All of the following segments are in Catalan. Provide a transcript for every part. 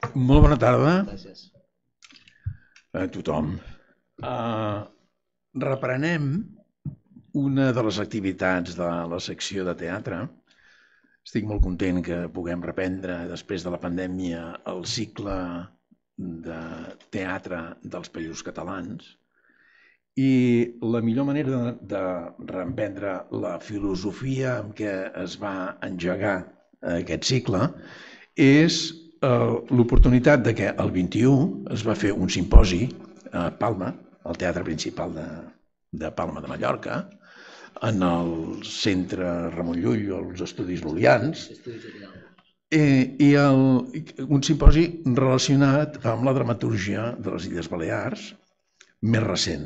Molt bona tarda Gràcies. a tothom. Reprenem una de les activitats de la secció de teatre. Estic molt content que puguem reprendre, després de la pandèmia, el cicle de teatre dels Països Catalans. I la millor manera de reprendre la filosofia amb què es va engegar aquest cicle és l'oportunitat de que el 21 es va fer un simposi a Palma, al Teatre Principal de Palma de Mallorca, en el Centre Ramon Llull o els Estudis Lul·lians, i un simposi relacionat amb la dramatúrgia de les Illes Balears més recent.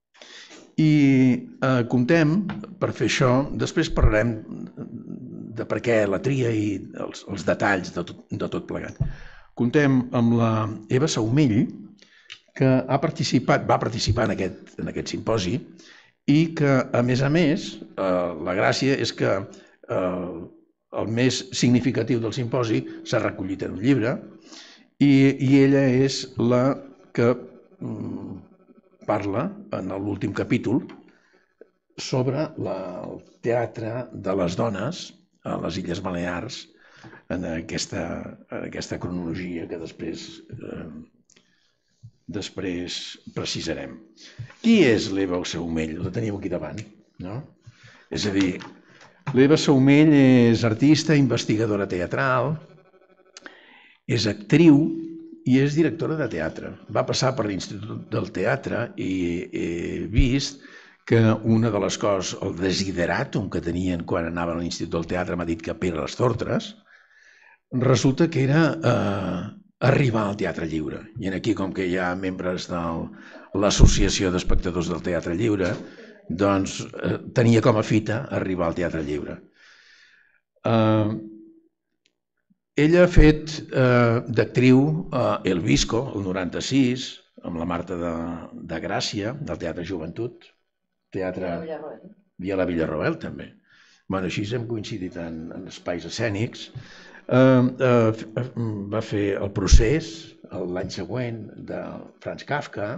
I comptem, per fer això, després parlarem de per què la tria i els detalls de tot plegat. Comptem amb la Eva Saumell, que va participar en aquest simposi i que, a més, la gràcia és que el més significatiu del simposi s'ha recollit en un llibre i ella és la que parla en l'últim capítol sobre el teatre de les dones a les Illes Balears en aquesta cronologia que després precisarem. Qui és l'Eva Saumell? La tenim aquí davant, no? És a dir, l'Eva Saumell és artista, investigadora teatral, és actriu i és directora de teatre. Va passar per l'Institut del Teatre i he vist que una de les coses, el desideratum que tenien quan anaven a l'Institut del Teatre, m'ha dit que per les tortres, resulta que era arribar al Teatre Lliure. I aquí, com que hi ha membres de l'Associació d'Espectadors del Teatre Lliure, doncs tenia com a fita arribar al Teatre Lliure. Ella ha fet d'actriu El Visco, el 96, amb la Marta de Gràcia, del Teatre Joventut, Teatre Via la Villarroel, també. Així hem coincidit en espais escènics. Va fer El Procés, l'any següent, de Franz Kafka,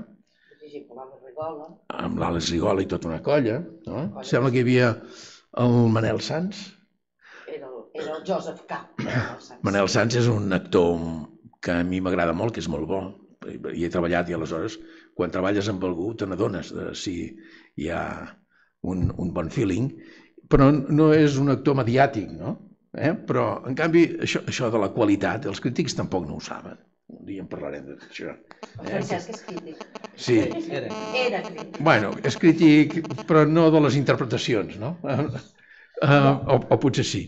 amb l'Àlex Rigola i tota una colla. Sembla que hi havia el Manel Sans. Era el Joseph K. Manel Sans és un actor que a mi m'agrada molt, que és molt bo. Hi he treballat i aleshores, quan treballes amb algú, te n'adones de si hi ha un bon feeling, però no és un actor mediàtic, no? Però, en canvi, això de la qualitat, els crítics tampoc no ho saben. Un dia en parlarem d'això. Francesc és crític. Sí. Era crític. Bueno, és crític, però no de les interpretacions, no? O potser sí.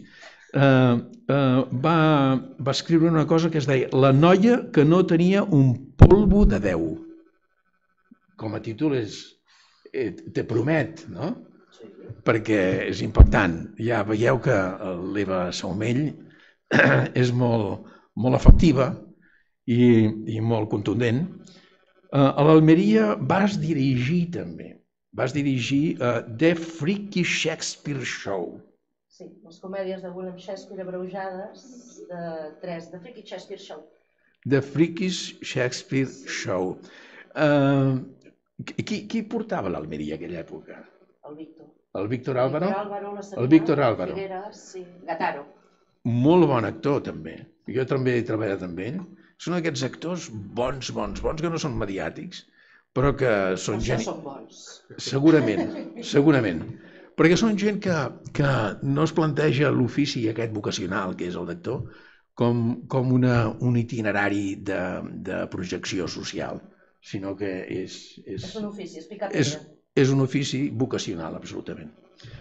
Va escriure una cosa que es deia La noia que no tenia un polvo de Déu. Com a títol te promet, no? Perquè és impactant. Ja veieu que l'Eva Saumell és molt efectiva i molt contundent. A l'Almeria vas dirigir també. Vas dirigir The Freaky Shakespeare Show. Sí, les comèdies de William Shakespeare abreujades de Freaky Shakespeare Show. The Freaky Shakespeare Show. Qui portava l'Almeria aquella època? El Víctor. El Víctor Álvaro? El Víctor Álvaro. Figueres, sí. Gataro. Molt bon actor, també. Jo també he treballat amb ell. Són aquests actors bons, que no són mediàtics, però que són gent... Això són bons. Segurament. Perquè són gent que no es planteja l'ofici aquest vocacional, que és el d'actor, com un itinerari de projecció social, sinó que és un ofici, és picar pedra. És un ofici vocacional, absolutament.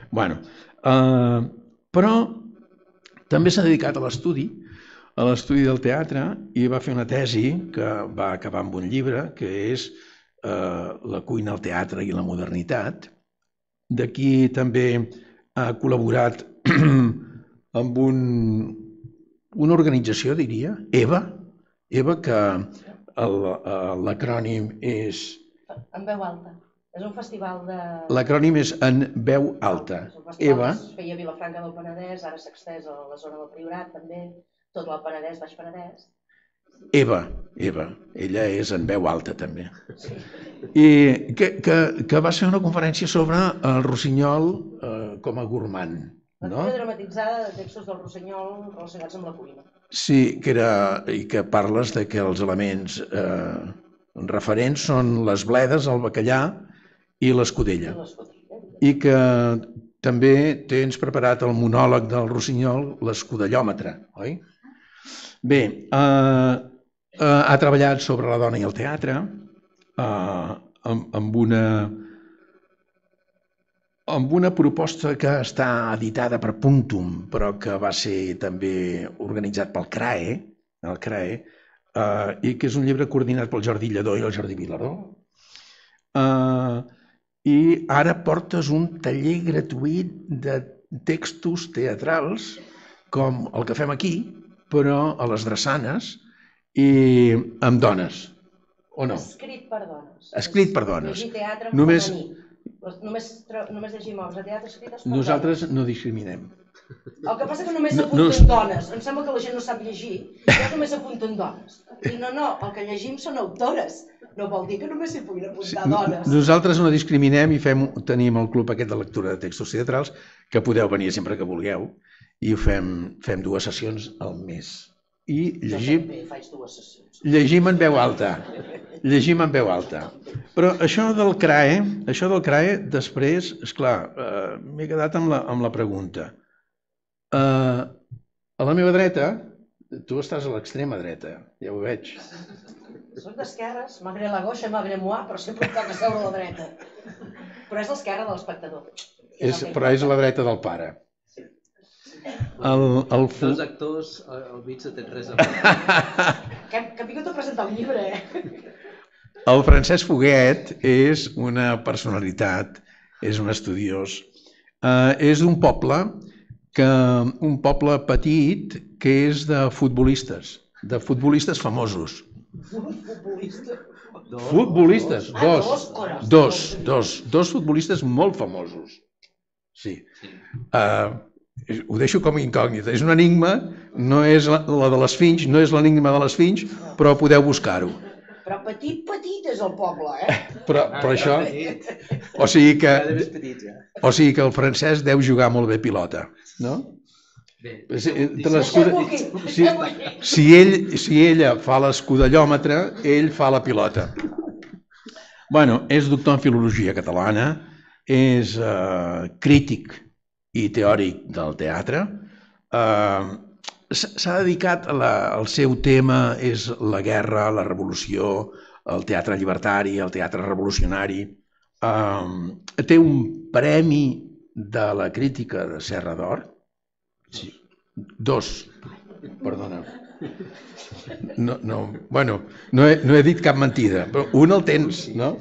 Però també s'ha dedicat a l'estudi del teatre i va fer una tesi que va acabar amb un llibre, que és La cuina al teatre i la modernitat. D'aquí també ha col·laborat amb una organització, diria, EVA, que l'acrònim és... En veu alta. És un festival de... L'acrònim és En veu alta. És un festival que es feia a Vilafranca del Penedès, ara s'ha extès a la zona del Priorat també, tot el Penedès, Baix Penedès. Eva, ella és en veu alta també. I que va ser una conferència sobre el rossinyol com a gourmand. Lectura dramatitzada de textos del Rossinyol relacionats amb la cuina. Sí, i que parles de que els elements referents són les bledes, el bacallà i l'escudella. I que també tens preparat el monòleg del Rossinyol, l'escudellòmetre, oi? Bé, ha treballat sobre la dona i el teatre amb una proposta que està editada per Punctum, però que va ser també organitzat pel CRAE, i que és un llibre coordinat pel Jordi Lledó i el Jordi Vilaró. I ara portes un taller gratuït de textos teatrals, com el que fem aquí, però a les drassanes i amb dones, o no? Escrit per dones. Escrit per dones. Llegir teatre en femení. Només llegim obres de teatre escrites per dones. Nosaltres no discriminem. El que passa que només s'apunten dones. Em sembla que la gent no sap llegir, ja només s'apunten dones. I no, el que llegim són autores. No vol dir que només s'hi puguin apuntar dones. Nosaltres no discriminem i tenim el club aquest de lectura de textos teatrals, que podeu venir sempre que vulgueu, i fem 2 sessions al mes. I llegim en veu alta. Llegim en veu alta. Però això del CRAE, després, esclar, m'he quedat amb la pregunta. A la meva dreta, tu estàs a l'extrema dreta, ja ho veig. Soc d'esquerres, malgrat la gauche, malgrat moi, però sempre em toca seure a la dreta. Però és l'esquerra de l'espectador. Però és a la dreta del pare. Els actors al mig no tenen res a veure. Que hem vingut a presentar un llibre, El Francesc Foguet és una personalitat, és un estudiós. És d'un poble petit que és de futbolistes famosos. Futbolistes? Dos futbolistes molt famosos. Sí. Ho deixo com incògnita. És un enigma, no és la de l'Esfinx, no és l'enigma de l'Esfinx, però podeu buscar-ho. Però petit és el poble, Però això... O sigui que el Francesc deu jugar molt bé pilota, no? Si ella fa l'escudellòmetre, ell fa la pilota. Bueno, és doctor en filologia catalana, és crític i teòric del teatre. S'ha dedicat, el seu tema és la guerra, la revolució, el teatre llibertari, el teatre revolucionari. Té un premi de la crítica de Serra d'Or. Sí, 2, perdona. No he dit cap mentida, però un el tens, no?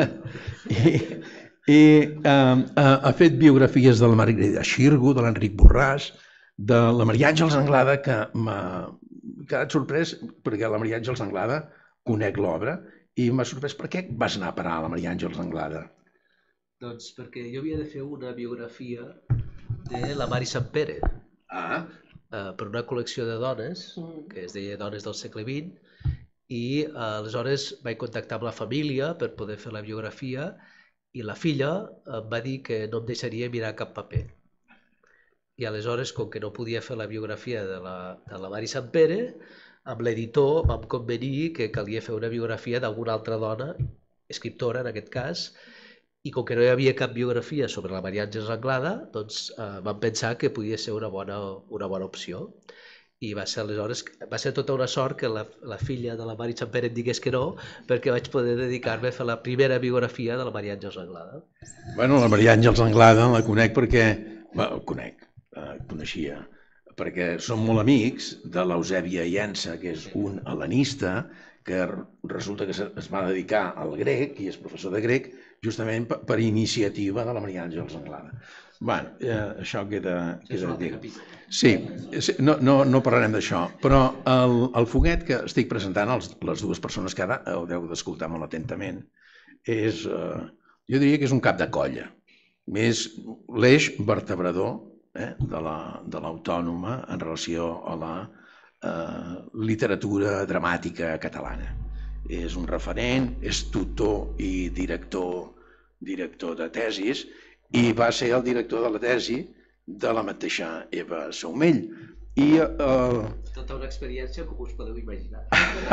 I ha fet biografies de la Margarida Xirgo, de l'Enric Borràs, de la Maria Àngels Anglada, que m'ha quedat sorprès, perquè la Maria Àngels Anglada conec l'obra, i m'ha sorprès per què vas anar a parar a la Maria Àngels Anglada. Doncs perquè jo havia de fer una biografia de la Mari Sampere, per una col·lecció de dones, que es deia Dones del segle XX, i aleshores vaig contactar amb la família per poder fer la biografia, i la filla em va dir que no em deixaria mirar cap paper. I aleshores, com que no podia fer la biografia de la Mari Sampere, amb l'editor vam convenir que calia fer una biografia d'alguna altra dona, escriptora en aquest cas, i com que no hi havia cap biografia sobre la Maria Àngels Anglada, doncs vam pensar que podia ser una bona opció. I va ser tota una sort que la filla de la Mari Sampere em digués que no, perquè vaig poder dedicar-me a fer la primera biografia de la Maria Àngels Anglada. Bueno, la Maria Àngels Anglada la conec perquè... coneixia, perquè som molt amics de l'Eusèbia Llença, que és un hel·lenista que resulta que es va dedicar al grec i és professor de grec justament per iniciativa de la Maria Àngels Anglada. Bé, això queda... Sí, no parlarem d'això, però el Foguet que estic presentant, les 2 persones que ara heu d'escoltar molt atentament, jo diria que és un cap de colla, és l'eix vertebrador de l'Autònoma en relació a la literatura dramàtica catalana. És un referent, és tutor i director de tesis, i va ser el director de la tesi de la mateixa Eva Saumell. Tota una experiència, com us podeu imaginar.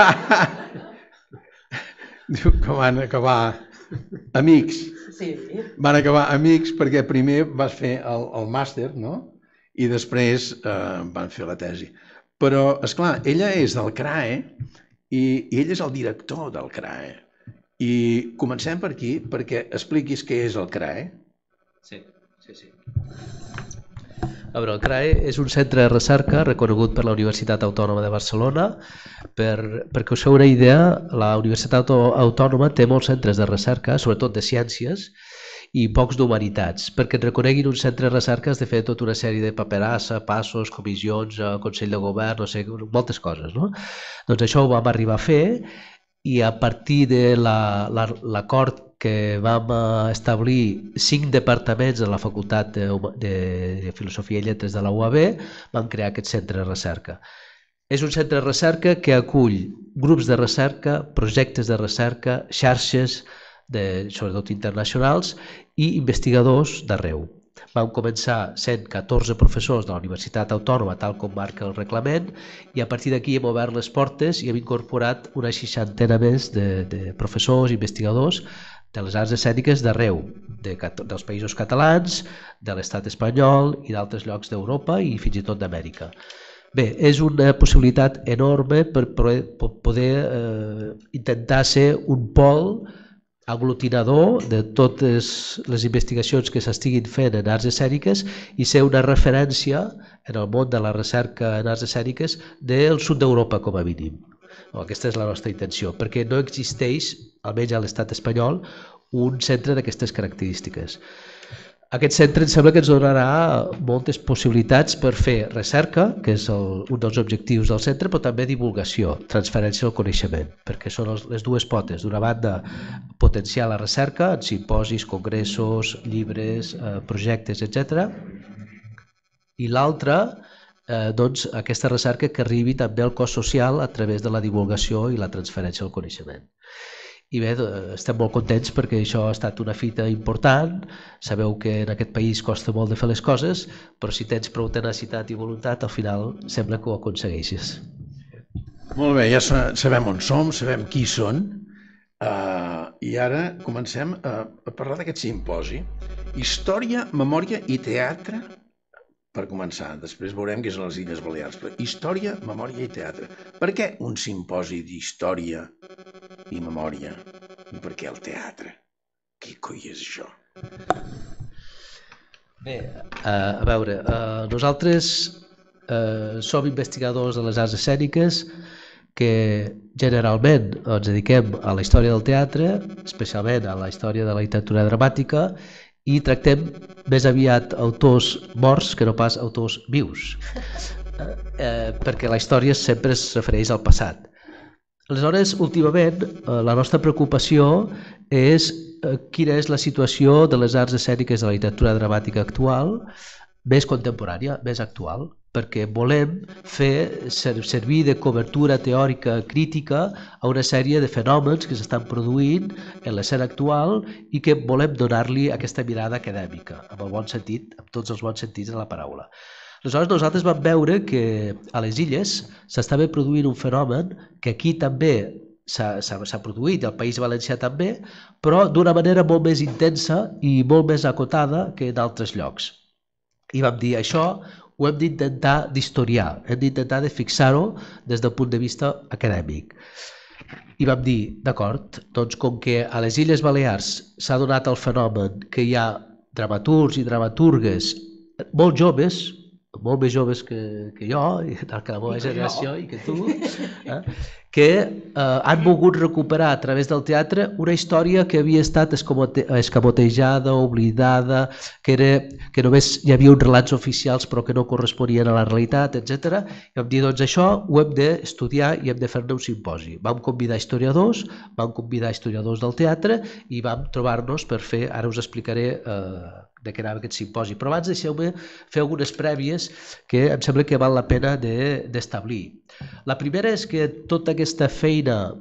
Diu que van acabar amics. Sí. Van acabar amics perquè primer vas fer el màster, no? I després van fer la tesi. Però, esclar, ella és del CRAE i ell és el director del CRAE. I comencem per aquí perquè expliquis què és el CRAE. Sí. A veure, el CRAE és un centre de recerca reconegut per la Universitat Autònoma de Barcelona. Perquè us feu una idea, la Universitat Autònoma té molts centres de recerca, sobretot de ciències, i pocs d'humanitats. Perquè et reconeguin un centre de recerca has de fer tota una sèrie de paperassa, passos, comissions, Consell de Govern, no sé, moltes coses, no? Doncs això ho vam arribar a fer i a partir de l'acord que vam establir 5 departaments de la Facultat de Filosofia i Lletres de la UAB, vam crear aquest centre de recerca. És un centre de recerca que acull grups de recerca, projectes de recerca, xarxes, sobretot internacionals, i investigadors d'arreu. Vam començar sent 14 professors de la Universitat Autònoma, tal com marca el reglament, i a partir d'aquí hem obert les portes i hem incorporat una 60 més de professors i investigadors de les arts escèniques d'arreu, dels països catalans, de l'estat espanyol i d'altres llocs d'Europa i fins i tot d'Amèrica. Bé, és una possibilitat enorme per poder intentar ser un pol aglutinador de totes les investigacions que s'estiguin fent en arts escèniques i ser una referència en el món de la recerca en arts escèniques del sud d'Europa com a mínim. Aquesta és la nostra intenció, perquè no existeix, almenys a l'estat espanyol, un centre d'aquestes característiques. Aquest centre em sembla que ens donarà moltes possibilitats per fer recerca, que és un dels objectius del centre, però també divulgació, transferència del coneixement, perquè són les dues potes. D'una banda, potenciar la recerca en simposis, congressos, llibres, projectes, etc. I l'altra, doncs, aquesta recerca que arribi també al cos social a través de la divulgació i la transferència del coneixement. I bé, estem molt contents perquè això ha estat una fita important. Sabeu que en aquest país costa molt de fer les coses, però si tens prou tenacitat i voluntat, al final sembla que ho aconsegueixes. Molt bé, ja sabem on som, sabem qui són, i ara comencem a parlar d'aquest simposi. Història, memòria i teatre, per començar. Després veurem què són les Illes Balears. Però història, memòria i teatre. Per què un simposi d'història i memòria? I per què el teatre? Què coi és això? Bé, a veure, nosaltres som investigadors de les arts escèniques que generalment ens dediquem a la història del teatre, especialment a la història de la literatura dramàtica, i tractem més aviat autors morts que no pas autors vius, perquè la història sempre es refereix al passat. Aleshores, últimament, la nostra preocupació és quina és la situació de les arts escèniques de la literatura dramàtica actual, més contemporània, més actual, perquè volem servir de cobertura teòrica crítica a una sèrie de fenòmens que s'estan produint en l'escena actual i que volem donar-li aquesta mirada acadèmica, amb el bon sentit, amb tots els bons sentits de la paraula. Aleshores, nosaltres vam veure que a les illes s'estava produint un fenomen que aquí també s'ha produït, i al País Valencià també, però d'una manera molt més intensa i molt més acotada que en altres llocs. I vam dir, això ho hem d'intentar d'historiar, hem d'intentar de fixar-ho des del punt de vista acadèmic. I vam dir, d'acord, doncs com que a les Illes Balears s'ha donat el fenomen que hi ha dramaturgs i dramaturgues molt joves, molt més joves que jo, que la meva generació i que tu, que han volgut recuperar a través del teatre una història que havia estat escamotejada, oblidada, que només hi havia uns relats oficials però que no corresponien a la realitat, etc. I vam dir, doncs això ho hem d'estudiar i hem de fer-ne un simposi. Vam convidar historiadors del teatre i vam trobar-nos per fer, ara us explicaré de què anava aquest simposi, però abans deixeu-me fer algunes prèvies que em sembla que val la pena d'establir. La primera és que tota aquesta feina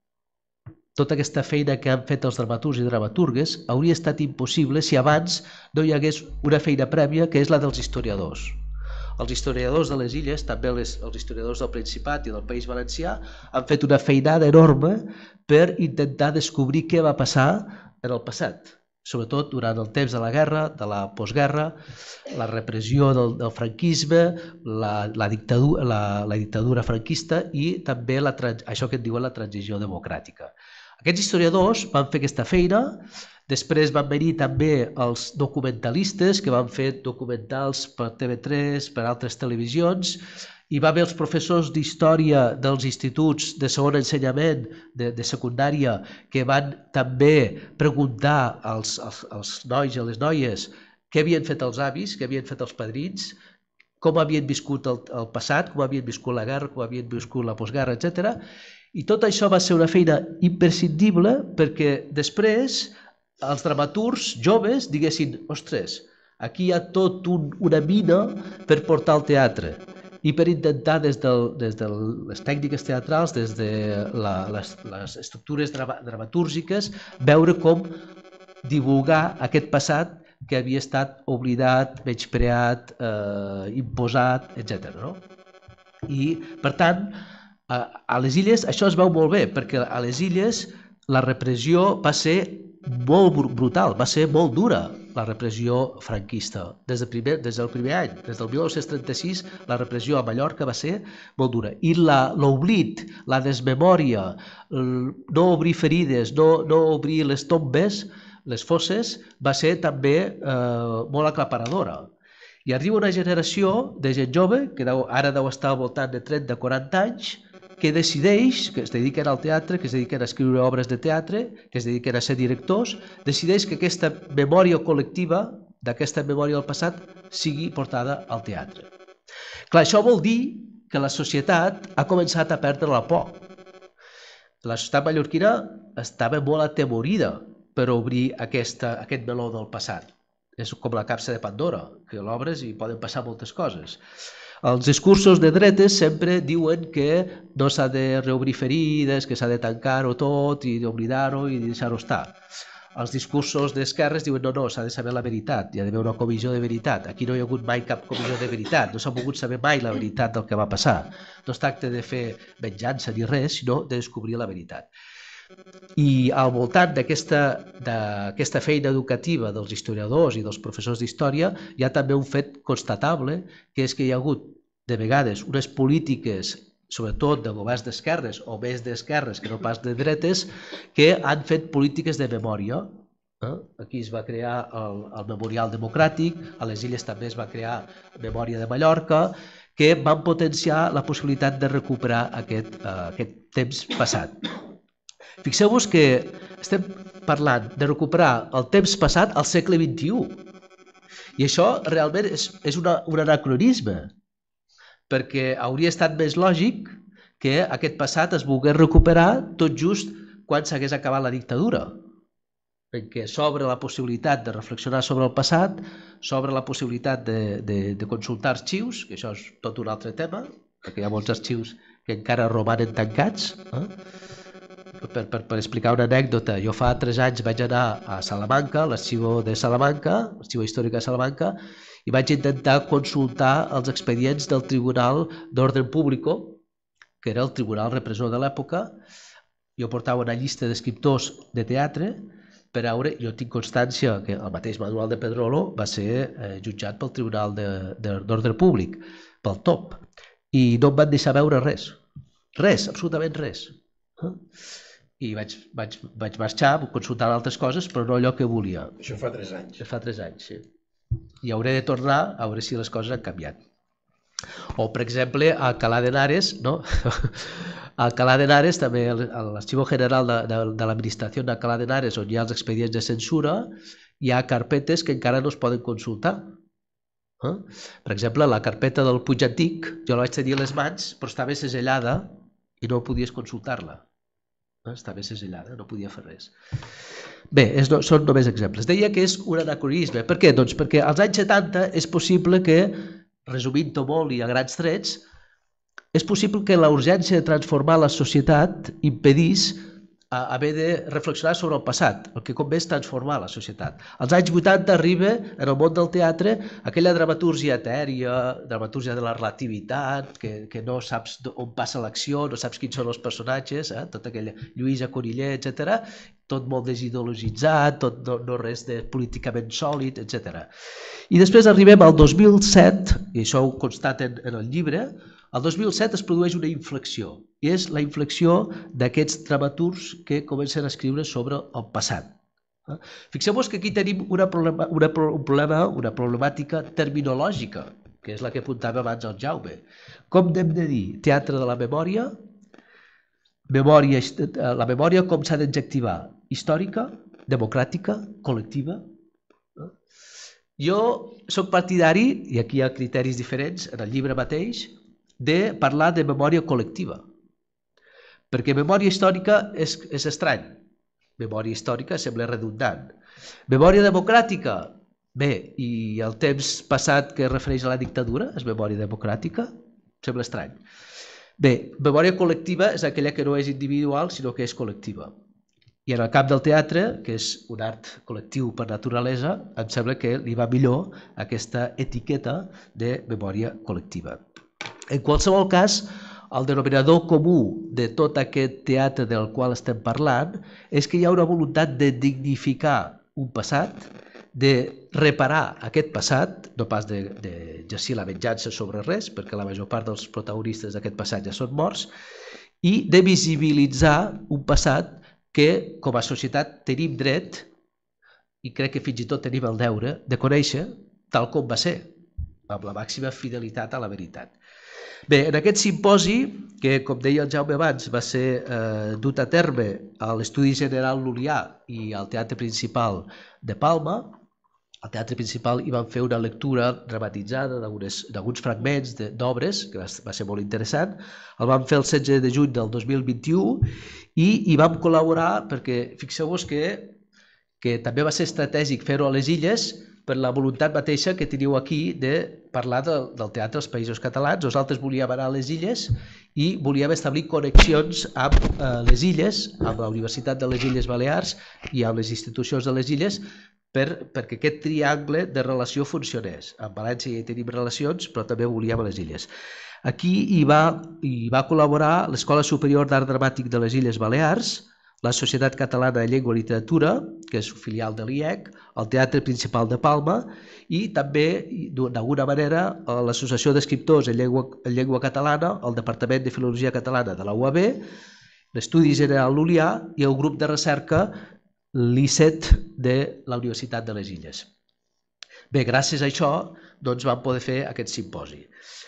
que han fet els dramaturgs i dramaturgues hauria estat impossible si abans no hi hagués una feina prèvia que és la dels historiadors. Els historiadors de les illes, també els historiadors del Principat i del País Valencià, han fet una feinada enorme per intentar descobrir què va passar en el passat, sobretot durant el temps de la guerra, de la postguerra, la repressió del franquisme, la dictadura franquista i també això que en diuen la transició democràtica. Aquests historiadors van fer aquesta feina, després van venir també els documentalistes que van fer documentals per TV3, per altres televisions, hi va haver els professors d'història dels instituts de segon ensenyament de secundària que van també preguntar als nois i a les noies què havien fet els avis, què havien fet els padrins, com havien viscut el passat, com havien viscut la guerra, com havien viscut la postguerra, etc. I tot això va ser una feina imprescindible perquè després els dramaturgs joves diguessin, ostres, aquí hi ha tot una mina per portar al teatre. I per intentar des de les tècniques teatrals, des de les estructures dramatúrgiques, veure com divulgar aquest passat que havia estat oblidat, menyspreat, imposat, etc. I, per tant, a les illes això es veu molt bé, perquè a les illes la repressió va ser molt brutal, va ser molt dura la repressió franquista. Des del primer any, des del 1936, la repressió a Mallorca va ser molt dura. I l'oblit, la desmemòria, no obrir ferides, no obrir les tombes, les fosses, va ser també molt aclaparadora. I arriba una generació de gent jove, que ara deu estar al voltant de 30-40 anys, que decideix, que es dediquen al teatre, que es dediquen a escriure obres de teatre, que es dediquen a ser directors, decideix que aquesta memòria col·lectiva, d'aquesta memòria del passat, sigui portada al teatre. Clar, això vol dir que la societat ha començat a perdre la por. La societat mallorquina estava molt atemorida per obrir aquest meló del passat. És com la capsa de Pandora, que l'obres i poden passar moltes coses. Els discursos de dretes sempre diuen que no s'ha de reobrir ferides, que s'ha de tancar-ho tot i d'oblidar-ho i deixar-ho estar. Els discursos d'esquerres diuen no, s'ha de saber la veritat, hi ha d'haver una comissió de veritat. Aquí no hi ha hagut mai cap comissió de veritat, no s'ha pogut saber mai la veritat del que va passar. No es tracta de fer venjança ni res, sinó de descobrir la veritat. I al voltant d'aquesta feina educativa dels historiadors i dels professors d'història hi ha també un fet constatable, que és que hi ha hagut de vegades unes polítiques, sobretot de governs d'esquerres o més d'esquerres que no pas de dretes, que han fet polítiques de memòria. Aquí es va crear el Memorial Democràtic, a les illes també es va crear Memòria de Mallorca, que van potenciar la possibilitat de recuperar aquest temps passat. Fixeu-vos que estem parlant de recuperar el temps passat al segle XXI. I això realment és un anacronisme, perquè hauria estat més lògic que aquest passat es volgués recuperar tot just quan s'hagués acabat la dictadura, en què s'obre la possibilitat de reflexionar sobre el passat, s'obre la possibilitat de consultar arxius, que això és tot un altre tema, perquè hi ha molts arxius que encara romanen tancats. Per explicar una anècdota, jo fa 3 anys vaig anar a Salamanca, a l'Arxiu de Salamanca, l'Arxiu Històric de Salamanca, i vaig intentar consultar els expedients del Tribunal d'Orden Público, que era el tribunal repressor de l'època. Jo portava una llista d'escriptors de teatre per veure, jo tinc constància que el mateix Manuel de Pedrolo va ser jutjat pel Tribunal d'Ordre Públic, pel TOP, i no em van deixar veure res, absolutament res. I vaig marxar, consultar altres coses, però no allò que volia. Això fa 3 anys. Fa 3 anys, sí. I hauré de tornar a veure si les coses han canviat. O, per exemple, a Alcalá de Henares, A Alcalá de Henares, també a l'Arxivo General de l'Administració d'Alcalá de Henares, on hi ha els expedients de censura, hi ha carpetes que encara no es poden consultar. Per exemple, la carpeta del Puig Antic, jo la vaig tenir a les mans, però estava segellada i no podies consultar-la. Estava segellada, no podia fer res. Bé, són només exemples. Deia que és un anacronisme. Per què? Doncs perquè als anys 70 és possible que, resumint-ho molt i a grans trets, és possible que la urgència de transformar la societat impedís haver de reflexionar sobre el passat, el que convé és transformar la societat. Als anys 80 arriba, en el món del teatre, aquella dramatúrgia etèria, dramatúrgia de la relativitat, que no saps on passa l'acció, no saps quins són els personatges, tota aquella Lluïsa Coniller, etc. Tot molt desideologitzat, tot no res de políticament sòlid, etc. I després arribem al 2007, i això ho constaten en el llibre. El 2007 es produeix una inflexió, i és la inflexió d'aquests dramaturgs que comencen a escriure sobre el passat. Fixeu-vos que aquí tenim una problemàtica terminològica, que és la que apuntava abans el Jaume. Com hem de dir teatre de la memòria? La memòria com s'ha d'adjectivar? Històrica, democràtica, col·lectiva? Jo soc partidari, i aquí hi ha criteris diferents en el llibre mateix, de parlar de memòria col·lectiva. Perquè memòria històrica és estrany. Memòria històrica sembla redundant. Memòria democràtica? Bé, i el temps passat que es refereix a la dictadura és memòria democràtica? Sembla estrany. Bé, memòria col·lectiva és aquella que no és individual, sinó que és col·lectiva. I en el camp del teatre, que és un art col·lectiu per naturalesa, em sembla que li va millor aquesta etiqueta de memòria col·lectiva. En qualsevol cas, el denominador comú de tot aquest teatre del qual estem parlant és que hi ha una voluntat de dignificar un passat, de reparar aquest passat, no pas d'exercir la venjança sobre res, perquè la major part dels protagonistes d'aquest passat ja són morts, i de visibilitzar un passat que com a societat tenim dret, i crec que fins i tot tenim el deure, de conèixer tal com va ser, amb la màxima fidelitat a la veritat. Bé, en aquest simposi, que com deia el Jaume abans, va ser dut a terme a l'Estudi General Lul·lià i al Teatre Principal de Palma, al Teatre Principal hi van fer una lectura dramatitzada d'alguns fragments d'obres, que va ser molt interessant. El vam fer el 16 de juny del 2021 i hi vam col·laborar perquè fixeu-vos que també va ser estratègic fer-ho a les Illes per la voluntat mateixa que teniu aquí de parlar del teatre als Països Catalans. Nosaltres volíem anar a les Illes i volíem establir connexions amb les Illes, amb la Universitat de les Illes Balears i amb les institucions de les Illes, perquè aquest triangle de relació funcionés. Amb València ja tenim relacions, però també volíem a les Illes. Aquí hi va col·laborar l'Escola Superior d'Art Dramàtic de les Illes Balears, la Societat Catalana de Llengua i Literatura, que és filial de l'IEC, el Teatre Principal de Palma i també, d'alguna manera, l'Associació d'Escriptors en Llengua Catalana, el Departament de Filologia Catalana de la UAB, l'Estudi General Lul·lià i el grup de recerca l'ICET de la Universitat de les Illes. Bé, gràcies a això vam poder fer aquest simposi.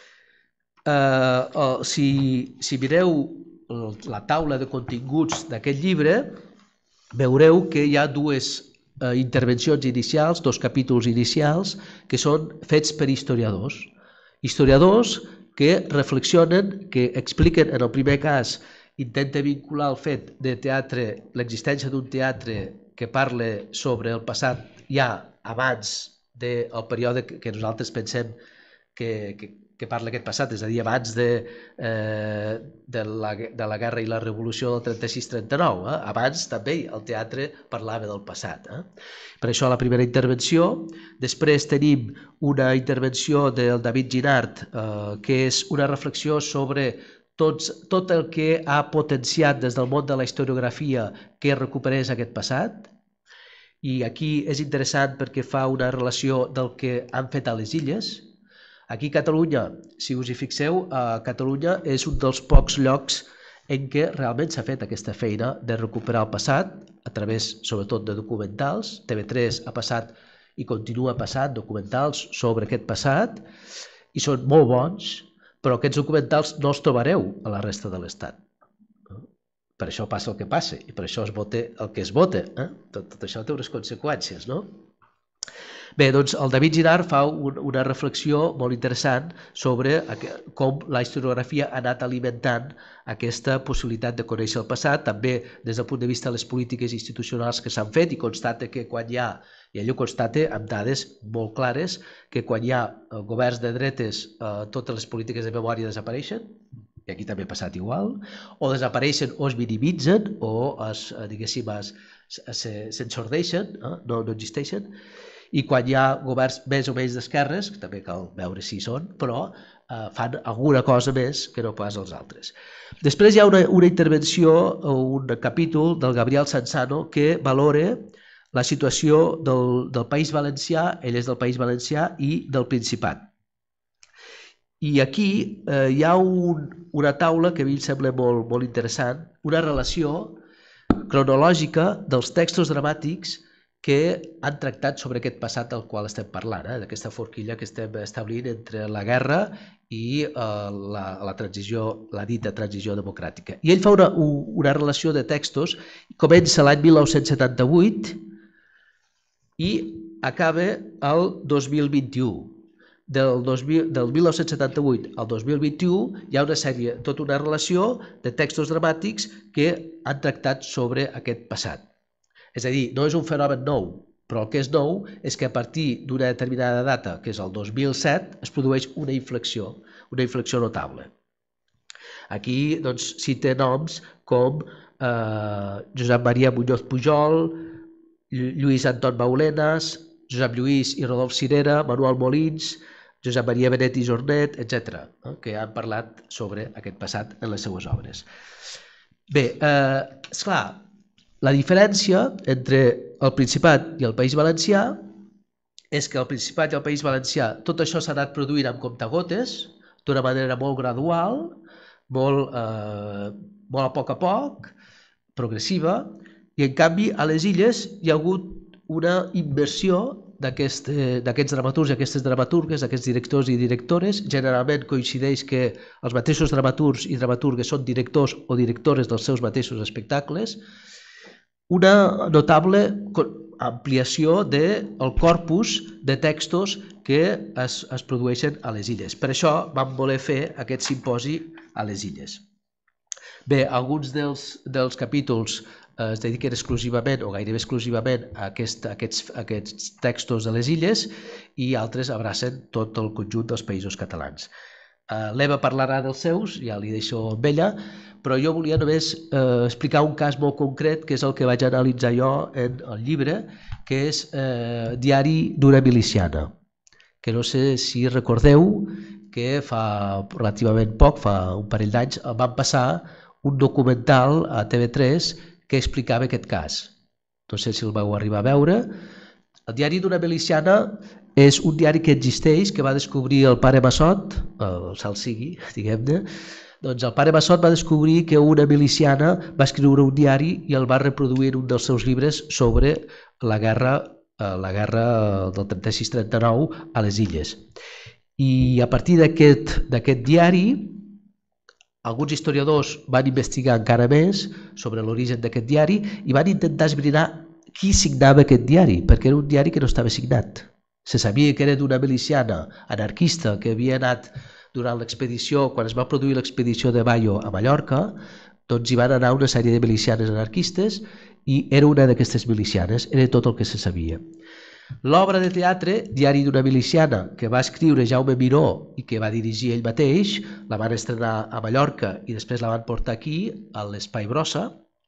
Si mireu la taula de continguts d'aquest llibre, veureu que hi ha dues intervencions inicials, dos capítols inicials, que són fets per historiadors. Historiadors que reflexionen, que expliquen, en el primer cas, intenta vincular el fet de teatre, l'existència d'un teatre que parla sobre el passat ja abans del període que nosaltres pensem que parla aquest passat, és a dir, abans de la guerra i la revolució del 36-39. Abans també el teatre parlava del passat. Per això la primera intervenció. Després tenim una intervenció del David Ginart, que és una reflexió sobre tot el que ha potenciat des del món de la historiografia que recuperés aquest passat. I aquí és interessant perquè fa una relació del que han fet a les illes. Aquí a Catalunya, si us hi fixeu, Catalunya és un dels pocs llocs en què realment s'ha fet aquesta feina de recuperar el passat a través, sobretot, de documentals. TV3 ha passat i continua passant documentals sobre aquest passat i són molt bons, però aquests documentals no els trobareu a la resta de l'Estat. per això passa el que passa i per això es vota el que es vota. Tot això té unes conseqüències, no? Bé, doncs el David Girard fa una reflexió molt interessant sobre com la historiografia ha anat alimentant aquesta possibilitat de conèixer el passat, també des del punt de vista de les polítiques institucionals que s'han fet, i constata que quan hi ha, i ell ho constata amb dades molt clares, que quan hi ha governs de dretes totes les polítiques de memòria desapareixen, i aquí també ha passat igual, o desapareixen o es minimitzen o s'ensordeixen, no existeixen, i quan hi ha governs més o menys d'esquerres, que també cal veure si són, però fan alguna cosa més que no pas els altres. Després hi ha una intervenció o un capítol del Gabriel Sansano que valora la situació del País Valencià, ell és del País Valencià, i del Principat. I aquí hi ha una taula que a mi em sembla molt interessant, una relació cronològica dels textos dramàtics que han tractat sobre aquest passat del qual estem parlant, d'aquesta forquilla que estem establint entre la guerra i la dita transició democràtica. I ell fa una relació de textos, comença l'any 1978 i acaba el 2021. Del 1978 al 2021 hi ha una sèrie, tota una relació de textos dramàtics que han tractat sobre aquest passat. És a dir, no és un fenomen nou, però el que és nou és que a partir d'una determinada data, que és el 2007, es produeix una inflexió notable. Aquí cita noms com Josep Maria Muñoz Pujol, Lluís Anton Maulenas, Josep Lluís i Rodolf Cirera, Manuel Molins, Josep Maria Benet i Jornet, etc., que han parlat sobre aquest passat en les seues obres. Bé, esclar, la diferència entre el Principat i el País Valencià és que el Principat i el País Valencià tot això s'ha anat produint amb comptagotes, d'una manera molt gradual, molt a poc, progressiva, i en canvi a les illes hi ha hagut una inversió d'aquests dramaturgs i aquestes dramaturgues, d'aquests directors i directores. Generalment coincideix que els mateixos dramaturgs i dramaturgues són directors o directores dels seus mateixos espectacles. Una notable ampliació del corpus de textos que es produeixen a les illes. Per això vam voler fer aquest simposi a les illes. Bé, alguns dels capítols es dediquen exclusivament o gairebé exclusivament a aquests textos de les illes i altres abracen tot el conjunt dels països catalans. L'Eva parlarà dels seus, ja li deixo amb ella, però jo volia només explicar un cas molt concret, que és el que vaig analitzar jo en el llibre, que és Diari d'una miliciana, que no sé si recordeu que fa relativament poc, fa un parell d'anys, van passar un documental a TV3 que explicava aquest cas. No sé si el vau arribar a veure. El Diari d'una miliciana és un diari que existeix, que va descobrir el pare Massot, el sal sigui, diguem-ne. Doncs el pare Massot va descobrir que una miliciana va escriure un diari i el va reproduir en un dels seus llibres sobre la guerra del 36-39 a les illes. I a partir d'aquest diari, alguns historiadors van investigar encara més sobre l'origen d'aquest diari i van intentar esbrinar qui signava aquest diari, perquè era un diari que no estava signat. Se sabia que era d'una miliciana anarquista que havia anat durant l'expedició, quan es va produir l'expedició de Bayo a Mallorca, doncs hi van anar una sèrie de milicianes anarquistes i era una d'aquestes milicianes, era tot el que se sabia. L'obra de teatre, Diari d'una miliciana, que va escriure Jaume Miró i que va dirigir ell mateix, la van estrenar a Mallorca i després la van portar aquí, a l'Espai Brossa,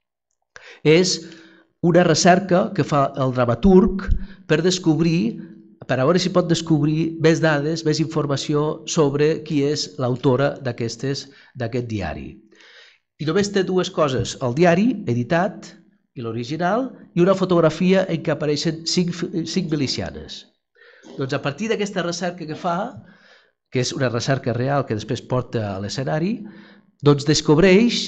és una recerca que fa el dramaturg per descobrir, per a veure si pot descobrir més dades, més informació sobre qui és l'autora d'aquest diari. I només té dues coses, el diari editat i l'original, i una fotografia en què apareixen 5 milicianes. Doncs a partir d'aquesta recerca que fa, que és una recerca real que després porta a l'escenari, doncs descobreix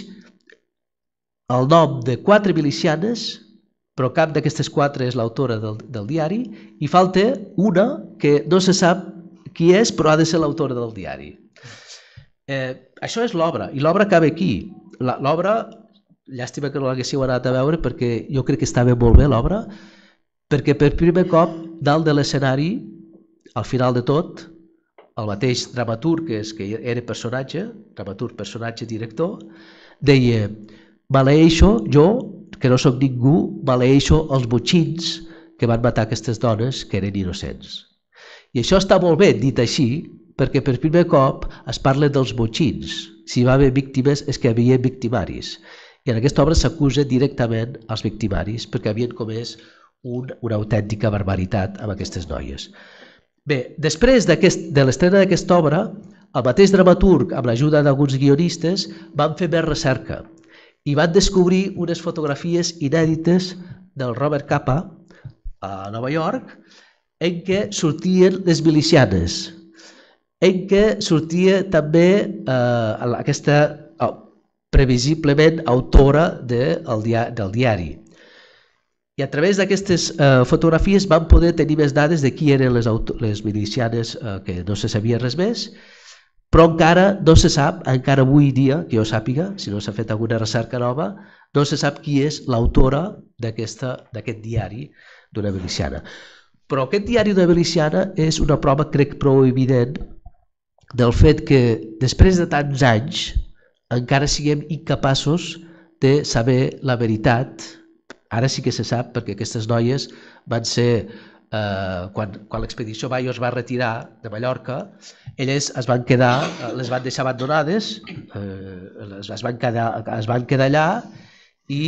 el nom de 4 milicianes, però cap d'aquestes 4 és l'autora del diari, i falta una que no se sap qui és, però ha de ser l'autora del diari. Això és l'obra, i l'obra acaba aquí. L'obra llàstima que no l'haguéssiu anat a veure perquè jo crec que estava molt bé l'obra, perquè per primer cop dalt de l'escenari, al final de tot, el mateix dramaturg, que era personatge, dramaturg, personatge, director, deia: maleeixo, jo, que no sóc ningú, maleeixo els botxins que van matar aquestes dones que eren innocents. I això està molt bé dit així, perquè per primer cop es parla dels botxins. Si hi va haver víctimes és que hi havia victimaris. I en aquesta obra s'acusa directament als victimaris perquè havien comès una autèntica barbaritat amb aquestes noies. Bé, després de l'estrena d'aquesta obra, el mateix dramaturg, amb l'ajuda d'alguns guionistes, van fer més recerca i van descobrir unes fotografies inèdites del Robert Capa a Nova York en què sortien les milicianes, en què sortia també aquesta previsiblement autora del diari. I a través d'aquestes fotografies van poder tenir més dades de qui eren les milicianes, que no se sabia res més, però encara no se sap, encara avui dia, que jo sàpiga, si no s'ha fet alguna recerca nova, no se sap qui és l'autora d'aquest diari d'una miliciana. Però aquest diari d'una miliciana és una prova, crec, prou evident del fet que després de tants anys encara siguem incapaços de saber la veritat. Ara sí que se sap, perquè aquestes noies van ser, quan l'expedició Bayo es va retirar de Mallorca, elles es van quedar, les van deixar abandonades, es van quedar allà i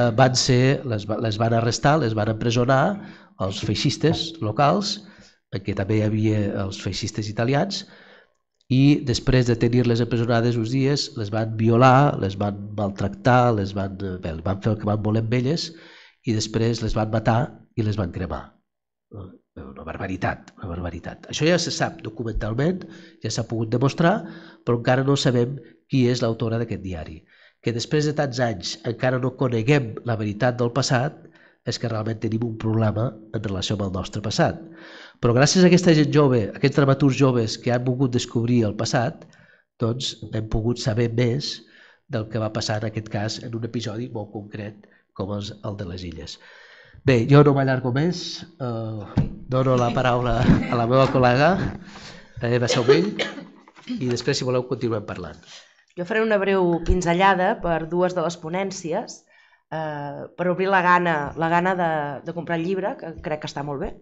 les van arrestar, les van empresonar els feixistes locals, que també hi havia els feixistes italians, i després de tenir-les empresonades uns dies les van violar, les van maltractar, van fer el que van voler amb elles i després les van matar i les van cremar. Una barbaritat, una barbaritat. Això ja se sap documentalment, ja s'ha pogut demostrar, però encara no sabem qui és l'autora d'aquest diari. Que després de tants anys encara no coneguem la veritat del passat és que realment tenim un problema en relació amb el nostre passat. Però gràcies a aquesta gent jove, a aquests dramaturgs joves que han volgut descobrir el passat, doncs hem pogut saber més del que va passar en aquest cas en un episodi molt concret com és el de les Illes. Bé, jo no m'allargo més, dono la paraula a la meva col·lega, Eva Saumell, i després, si voleu, continuem parlant. Jo faré una breu pinzellada per dues de les ponències, per obrir la gana de comprar el llibre, que crec que està molt bé,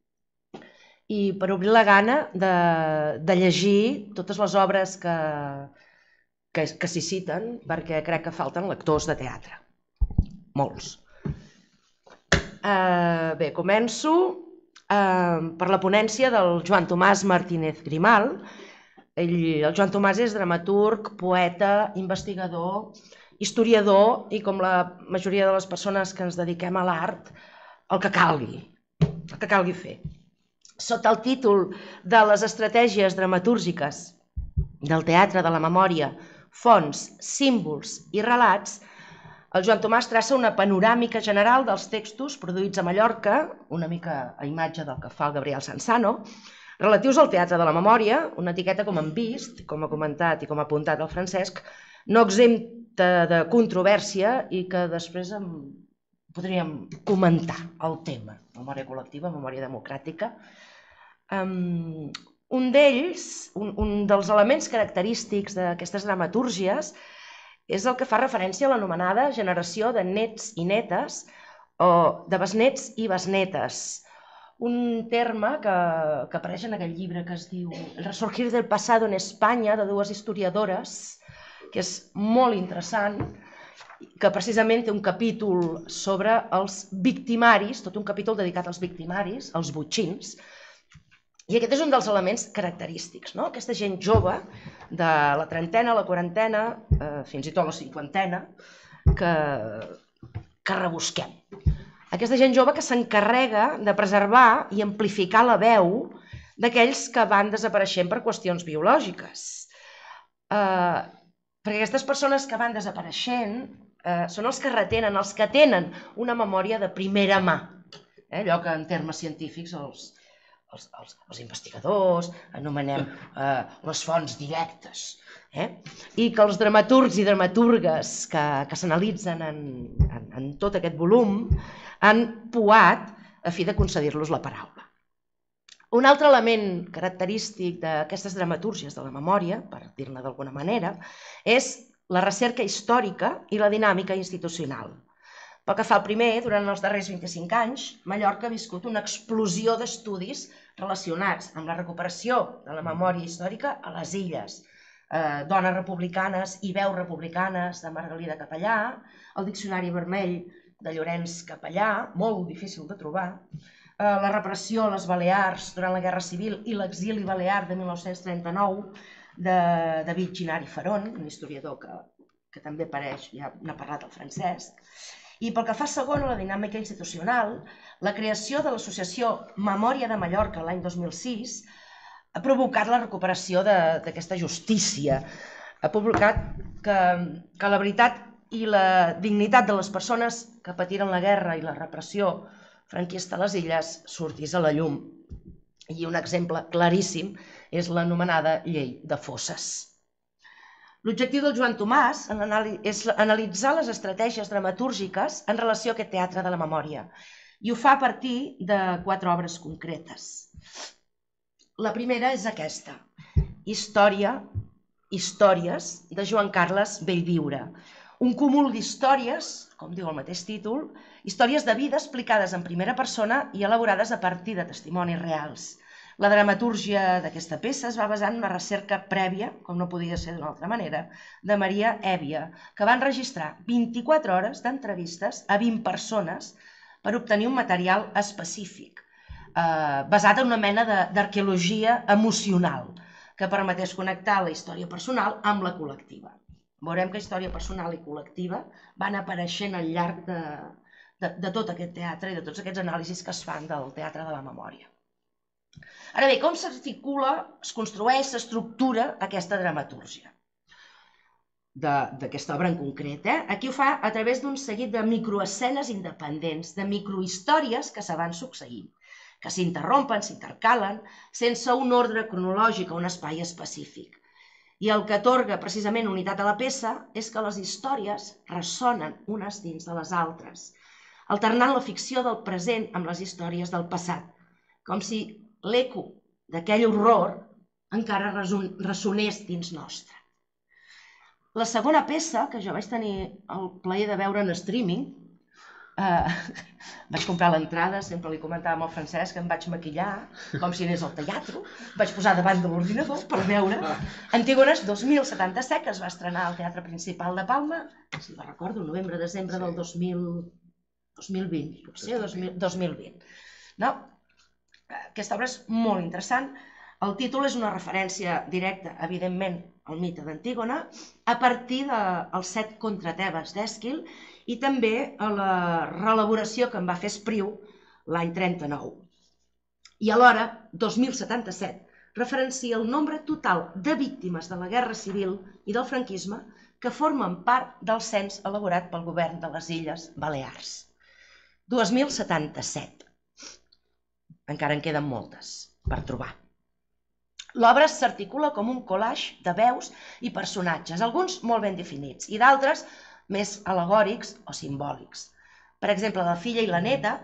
i per obrir la gana de llegir totes les obres que s'hi citen, perquè crec que falten lectors de teatre. Molts. Bé, començo per la ponència del Joan Tomàs Martínez Grimal. El Joan Tomàs és dramaturg, poeta, investigador, historiador i, com la majoria de les persones que ens dediquem a l'art, el que calgui fer. Sota el títol de les estratègies dramatúrgiques del teatre de la memòria, fonts, símbols i relats, el Joan Tomàs traça una panoràmica general dels textos produïts a Mallorca, una mica a imatge del que fa el Gabriel Sansano, relatius al teatre de la memòria, una etiqueta, com hem vist, com ha comentat i com ha apuntat el Francesc, no exempta de controvèrsia i que després podríem comentar el tema. Memòria col·lectiva, memòria democràtica. Un d'ells, un dels elements característics d'aquestes dramatúrgies, és el que fa referència a l'anomenada generació de nets i netes, o de besnets i besnetes. Un terme que apareix en aquell llibre que es diu El resurgir del pasado en España, de dues historiadores, que és molt interessant, que precisament té un capítol sobre els victimaris, tot un capítol dedicat als victimaris, als botxins, i aquest és un dels elements característics, no? Aquesta gent jove, de la trentena, la quarantena, fins i tot la cinquantena, que rebusquem. Aquesta gent jove que s'encarrega de preservar i amplificar la veu d'aquells que van desapareixent per qüestions biològiques. Perquè aquestes persones que van desapareixent són els que retenen, els que tenen una memòria de primera mà, allò que en termes científics els investigadors, anomenem les fonts directes, i que els dramaturgs i dramaturgues que s'analitzen en tot aquest volum han poat a fi de concedir-los la paraula. Un altre element característic d'aquestes dramatúrgies de la memòria, per dir-ne d'alguna manera, és la recerca històrica i la dinàmica institucional. Pel que fa al primer, durant els darrers 25 anys, Mallorca ha viscut una explosió d'estudis relacionats amb la recuperació de la memòria històrica a les illes. Dones republicanes i veus republicanes de Margalida Capellà, el Diccionari Vermell de Llorenç Capellà, molt difícil de trobar, la repressió a les Balears durant la Guerra Civil i l'exili balear de 1939 de David Ginari Farón, un historiador que també apareix, ja n'ha parlat el Francesc. I pel que fa segon a la dinàmica institucional, la creació de l'associació Memòria de Mallorca l'any 2006 ha provocat la recuperació d'aquesta justícia. Ha provocat que la veritat i la dignitat de les persones que patiren la guerra i la repressió franquista a les illes sortís a la llum. I un exemple claríssim és l'anomenada llei de fosses. L'objectiu del Joan Tomàs és analitzar les estratègies dramatúrgiques en relació a aquest teatre de la memòria, i ho fa a partir de 4 obres concretes. La primera és aquesta, Històries de Joan Carles Bellviure, un cúmul d'històries, com diu el mateix títol, històries de vida explicades en primera persona i elaborades a partir de testimonis reals. La dramatúrgia d'aquesta peça es va basar en una recerca prèvia, com no podia ser d'una altra manera, de Maria Èvia, que va enregistrar 24 hores d'entrevistes a 20 persones per obtenir un material específic, basat en una mena d'arqueologia emocional, que permetés connectar la història personal amb la col·lectiva. Veurem que història personal i col·lectiva van apareixent al llarg de tot aquest teatre i de tots aquests anàlisis que es fan del teatre de la memòria. Ara bé, com s'articula, es construeix, s'estructura aquesta dramatúrgia d'aquesta obra en concret? Aquí ho fa a través d'un seguit de microescenes independents, de microhistòries que se van succeint, que s'interrompen, s'intercalen, sense un ordre cronològic o un espai específic. I el que atorga precisament unitat a la peça és que les històries ressonen unes dins de les altres, alternant la ficció del present amb les històries del passat, com si l'eco d'aquell horror encara ressonés dins nostre. La segona peça, que jo vaig tenir el plaer de veure en streaming, vaig comprar l'entrada, sempre li comentava amb el Francesc que em vaig maquillar com si anés al teatre, vaig posar davant de l'ordinador per veure Antígones 2077, que es va estrenar al Teatre Principal de Palma, si la recordo, novembre-desembre del 2020, potser 2020. Aquesta obra és molt interessant. El títol és una referència directa, evidentment, al mite d'Antígona, a partir dels 7 contra Tebes d'Èsquil i també a la reelaboració que en va fer Espriu l'any 39. I alhora, 2077, referencia el nombre total de víctimes de la Guerra Civil i del franquisme que formen part del cens elaborat pel govern de les Illes Balears. 2077. Encara en queden moltes per trobar. L'obra s'articula com un collage de veus i personatges, alguns molt ben definits i d'altres més al·legòrics o simbòlics. Per exemple, la filla i la neta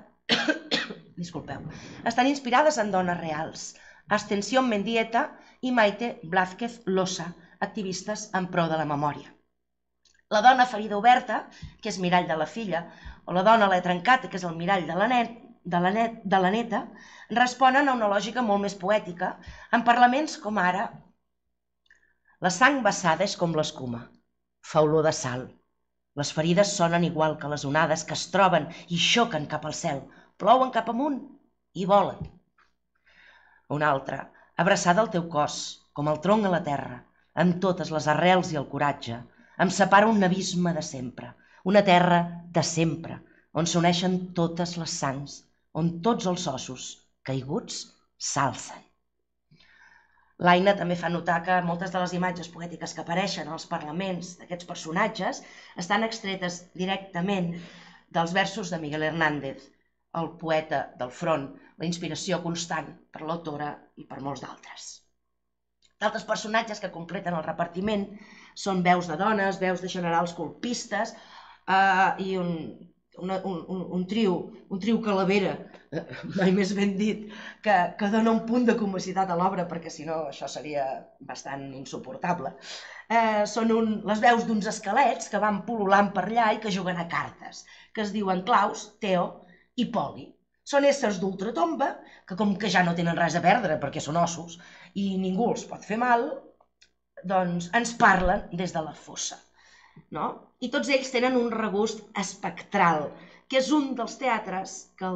estan inspirades en dones reals, Ascensión Mendieta i Maite Blázquez Losa, activistes en pro de la memòria. La dona ferida oberta, que és mirall de la filla, o la dona l'he trencat, que és el mirall de la neta, responen a una lògica molt més poètica, en parlaments com ara: la sang vessada és com l'escuma, fa olor de sal. Les ferides sonen igual que les onades que es troben i xoquen cap al cel, plouen cap amunt i volen. Una altra: abraçada al teu cos, com el tronc a la terra, amb totes les arrels i el coratge, em separa un abisme de sempre, una terra de sempre, on s'uneixen totes les sangs, on tots els ossos caiguts s'alcen. L'Aina també fa notar que moltes de les imatges poètiques que apareixen als parlaments d'aquests personatges estan extretes directament dels versos de Miguel Hernández, el poeta del front, la inspiració constant per l'autora i per molts d'altres. D'altres personatges que completen el repartiment són veus de dones, veus de generals colpistes i un trio calavera, mai més ben dit, que dona un punt de comicitat a l'obra, perquè si no això seria bastant insuportable. Són les veus d'uns esquelets que van pul·lulant per allà i que juguen a cartes, que es diuen Claus, Teo i Poli. Són éssers d'ultratomba que, com que ja no tenen res a perdre perquè són ossos i ningú els pot fer mal, doncs ens parlen des de la fossa. I tots ells tenen un regust espectral, que és un dels teatres, un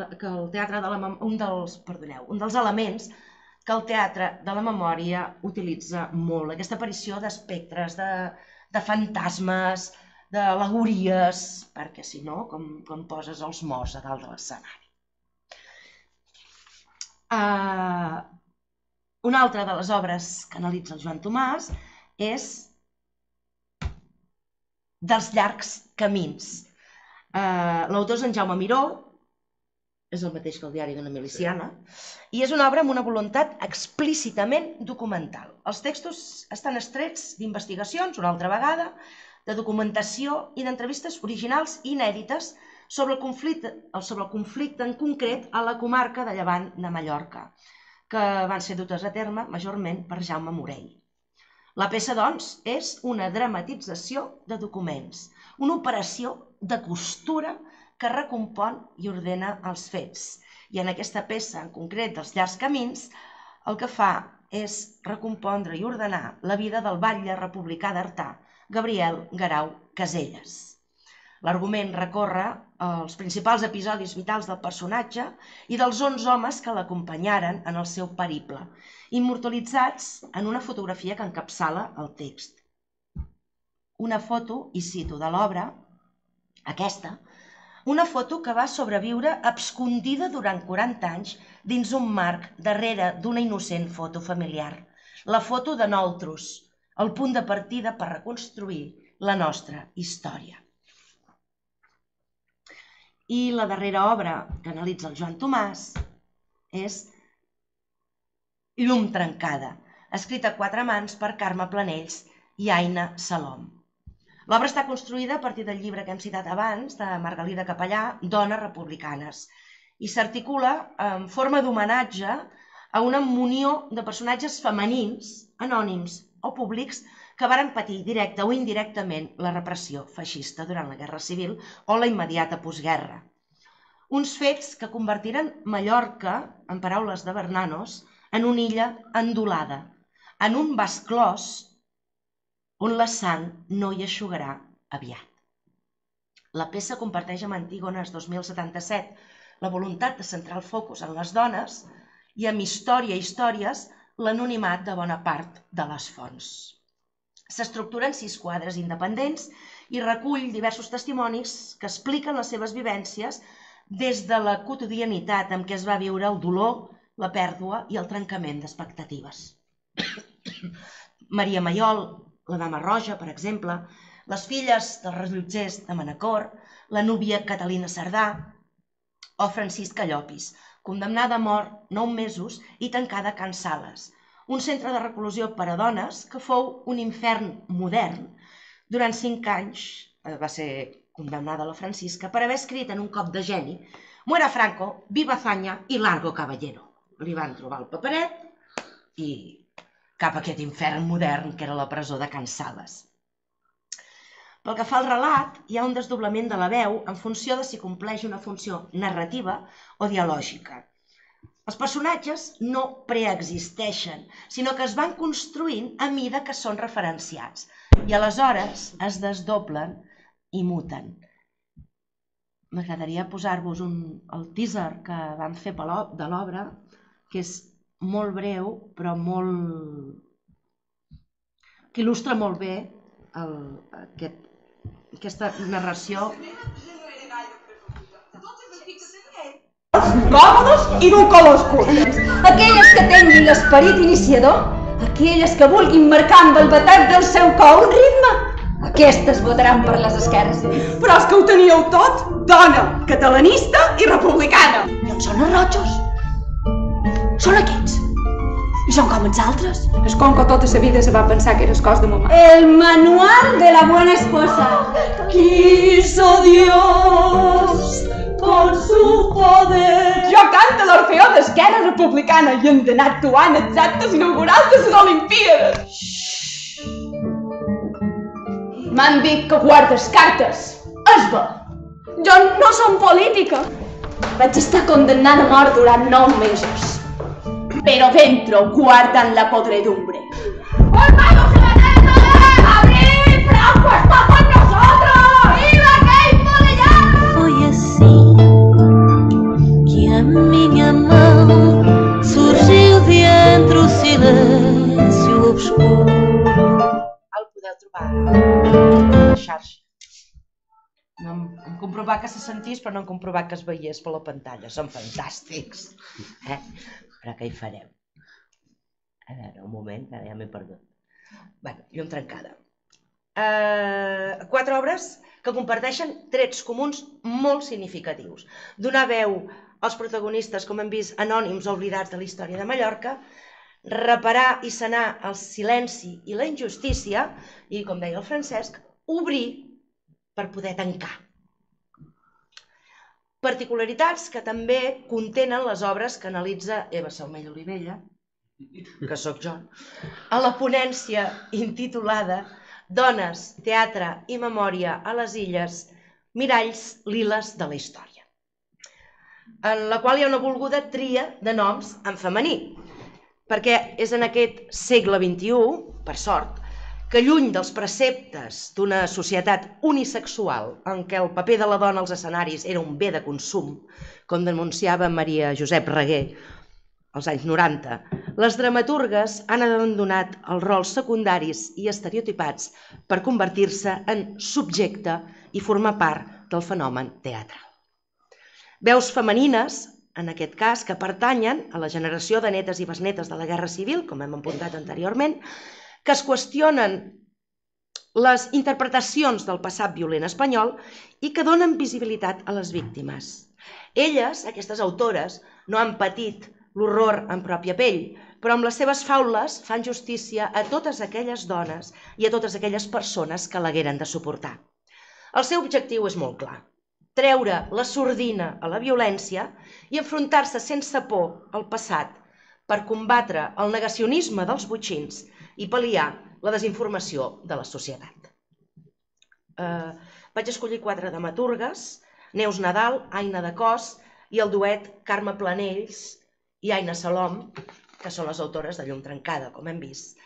dels elements que el teatre de la memòria utilitza molt. Aquesta aparició d'espectres, de fantasmes, d'al·legories, perquè si no, com poses els morts a dalt de l'escenari. Una altra de les obres que analitza el Joan Tomàs és Dels llargs camins. L'autor és en Jaume Miró, és el mateix que el diari d'una miliciana, i és una obra amb una voluntat explícitament documental. Els textos estan extrets d'investigacions, una altra vegada, de documentació i d'entrevistes originals i inèdites sobre el conflicte en concret a la comarca de Llevant de Mallorca, que van ser dutes a terme majorment per Jaume Morell. La peça, doncs, és una dramatització de documents, una operació de costura que recompon i ordena els fets. I en aquesta peça, en concret dels llargs camins, el que fa és recompondre i ordenar la vida del batlle republicà d'Artà, Gabriel Garau Caselles. L'argument recorre els principals episodis vitals del personatge i dels 11 homes que l'acompanyaren en el seu periple, immortalitzats en una fotografia que encapçala el text. Una foto, i cito de l'obra, aquesta, una foto que va sobreviure abscondida durant 40 anys dins un marc darrere d'una innocent foto familiar. La foto de nosaltres, el punt de partida per reconstruir la nostra història. I la darrera obra que analitza el Joan Tomàs és Llum trencada, escrita a 4 mans per Carme Planells i Aina Salom. L'obra està construïda a partir del llibre que hem citat abans, de Margalida Capellà, Dones republicanes, i s'articula en forma d'homenatge a una munió de personatges femenins, anònims o públics, que varen patir directa o indirectament la repressió feixista durant la Guerra Civil o la immediata postguerra. Uns fets que convertiren Mallorca, en paraules de Bernanos, en una illa endolada, en un vas clos on la sang no hi eixugarà aviat. La peça comparteix amb Antígones 2077 la voluntat de centrar el focus en les dones i amb història i històries l'anonimat de bona part de les fonts. S'estructura en 6 quadres independents i recull diversos testimonis que expliquen les seves vivències des de la quotidianitat amb què es va viure el dolor, la pèrdua i el trencament d'expectatives. Maria Maiol, la Dama Roja, per exemple, les filles dels rellotgers de Manacor, la núvia Catalina Cerdà o Francisca Llopis, condemnada a mort 9 mesos i tancada a Can Sales, un centre de reclusió per a dones que fou un infern modern. Durant 5 anys va ser condemnada la Francisca per haver escrit en un cop de geni «Muera Franco, viva Hazaña i largo caballero». Li van trobar el paperet i cap a aquest infern modern que era la presó de Can Sales. Pel que fa al relat, hi ha un desdoblament de la veu en funció de si compleix una funció narrativa o dialògica. Els personatges no preexisteixen, sinó que es van construint a mida que són referenciats i aleshores es desdoblen i muten. M'agradaria posar-vos el teaser que vam fer de l'obra, que és molt breu, però que il·lustra molt bé aquesta narració. Còmodes i d'un colors curts. Aquelles que tinguin l'esperit iniciador, aquelles que vulguin marcar amb el batec del seu cor un ritme, Aquestes votaran per les esquerres. Però és que ho teníeu tot. Dona, catalanista i republicana. I on són els rojos? Són aquests. I són com els altres. És com que tota la vida se va pensar que eres cos de mamà. El manual de la buena esposa. Quiso Dios con su poder. Jo canto l'Orfeó d'Esquerra Republicana i hem d'anar actuant els actes inaugurals de les Olimpíades. M'han dit que guardes cartes. És bo. Jo no som política. Vaig estar condemnada a mort durant 9 mesos. Pero dentro guardan la podredumbre. ¡Hermanos irlandeses! ¡Abrid! ¡Franco está con nosotros! ¡Viva Kate Mollejano! Foi assim que a minha mão surgiu de entre o silêncio obscuro. El podeu trobar a la xarxa. No em comprovar que se sentís, però no em comprovar que es veiés per la pantalla. Són fantàstics. Però què hi farem? A veure, un moment, ara ja m'he perdut. Bueno, llum trencada. 4 obres que comparteixen trets comuns molt significatius. Donar veu als protagonistes, com hem vist, anònims o oblidats de la història de Mallorca, reparar i sanar el silenci i la injustícia i, com deia el Francesc, obrir per poder tancar. Particularitats que també contenen les obres que analitza Eva Saumell Olivella, que sóc jo, a la ponència intitulada Dones, teatre i memòria a les illes, miralls liles de la història, en la qual hi ha una volguda tria de noms en femení, perquè és en aquest segle XXI, per sort, que lluny dels preceptes d'una societat unisexual en què el paper de la dona als escenaris era un bé de consum, com denunciava Maria Josep Reguer als anys 90, les dramaturgues han abandonat els rols secundaris i estereotipats per convertir-se en subjecte i formar part del fenomen teatral. Veus femenines, en aquest cas, que pertanyen a la generació de netes i besnetes de la Guerra Civil, com hem apuntat anteriorment, que es qüestionen les interpretacions del passat violent espanyol i que donen visibilitat a les víctimes. Elles, aquestes autores, no han patit l'horror en pròpia pell, però amb les seves faules fan justícia a totes aquelles dones i a totes aquelles persones que l'hagueren de suportar. El seu objectiu és molt clar: treure la sordina a la violència i enfrontar-se sense por al passat per combatre el negacionisme dels botxins i pal·liar la desinformació de la societat. Vaig escollir 4 dramaturgues: Neus Nadal, Aina de Cos i el duet Carme Planells i Aina Salom, que són les autores de Llum trencada, com hem vist.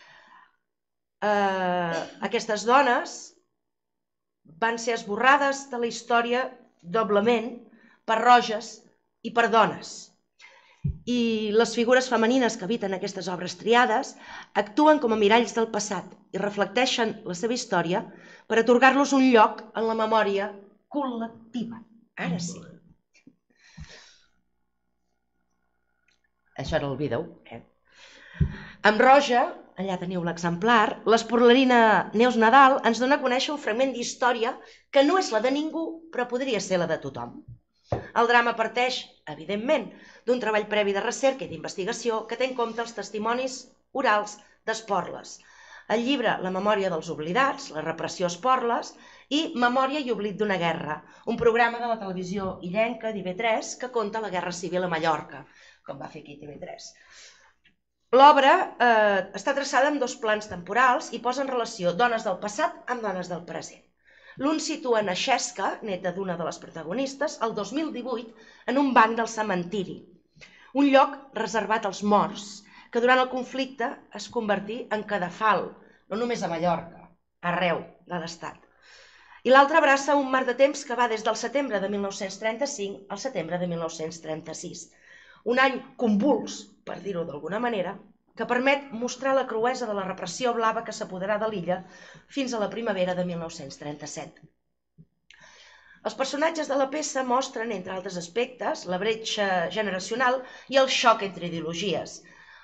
Aquestes dones van ser esborrades de la història doblement per roges i per dones. I les figures femenines que habiten aquestes obres triades actuen com a miralls del passat i reflecteixen la seva història per atorgar-los un lloc en la memòria col·lectiva. Ara sí. Això era el vídeo. Amb roja, allà teniu l'exemplar, l'esporlarina Neus Nadal ens dona a conèixer un fragment d'història que no és la de ningú, però podria ser la de tothom. El drama parteix, evidentment, d'un treball previ de recerca i d'investigació que té en compte els testimonis orals d'Esporles. El llibre La memòria dels oblidats, la repressió a Esporles i Memòria i oblit d'una guerra, un programa de la televisió illenca d'IV3 que conta la Guerra Civil a Mallorca, com va fer aquí TV3. L'obra està traçada en 2 plans temporals i posa en relació dones del passat amb dones del present. L'un situa na Xesca, neta d'una de les protagonistes, el 2018 en un banc del cementiri, un lloc reservat als morts, que durant el conflicte es convertí en cadafal, no només a Mallorca, arreu de l'Estat. I l'altre abraça un marc de temps que va des del setembre de 1935 al setembre de 1936, un any convuls, per dir-ho d'alguna manera, que permet mostrar la cruesa de la repressió blava que s'apoderà de l'illa fins a la primavera de 1937. Els personatges de la peça mostren, entre altres aspectes, la bretxa generacional i el xoc entre ideologies.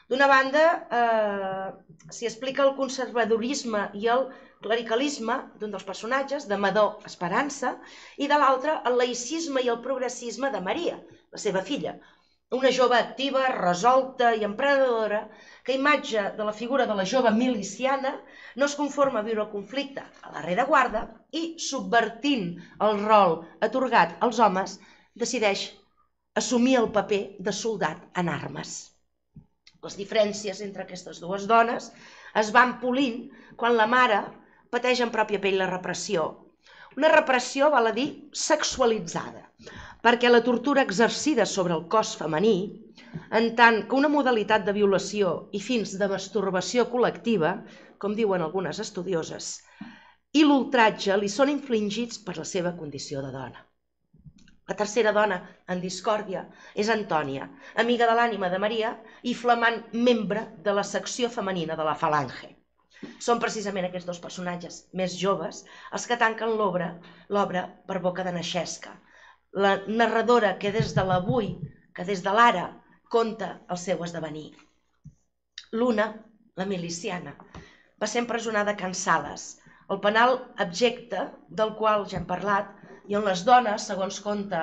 D'una banda, s'hi explica el conservadorisme i el clericalisme d'un dels personatges, d'Amador Esperança, i de l'altre, el laïcisme i el progressisme de Maria, la seva filla, una jove activa, resolta i emprenedora que, a imatge de la figura de la jove miliciana, no es conforma a viure el conflicte a la rereguarda i, subvertint el rol atorgat als homes, decideix assumir el paper de soldat en armes. Les diferències entre aquestes dues dones es van polint quan la mare pateix en pròpia pell la repressió. Una repressió, val a dir, sexualitzada, perquè la tortura exercida sobre el cos femení, en tant que una modalitat de violació i fins de masturbació col·lectiva, com diuen algunes estudioses, i l'ultratge li són infligits per la seva condició de dona. La tercera dona en discòrdia és Antònia, amiga de l'ànima de Maria i flamant membre de la secció femenina de la Falange. Són precisament aquests dos personatges més joves els que tanquen l'obra per boca de Naixesca, la narradora que des de l'avui, que des de l'ara, conta el seu esdevenir. L'una, la miliciana, va ser empresonada a Can Sales, el penal abjecte del qual ja hem parlat, i on les dones, segons conta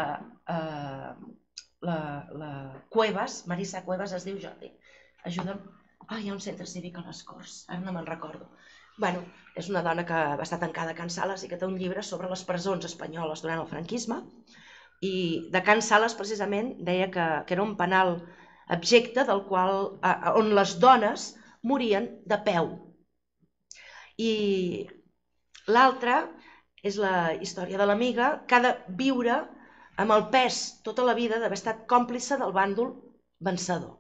la Cuevas, Marisa Cuevas es diu, Jordi, ajuda'm. Hi ha un centre cívic a les Corts, ara no me'n recordo. És una dona que va estar tancada a Can Sales i que té un llibre sobre les presons espanyoles durant el franquisme, i de Can Sales precisament deia que era un penal abjecte on les dones morien de peu. I l'altra és la història de l'amiga que ha de viure amb el pes tota la vida d'haver estat còmplice del bàndol vencedor.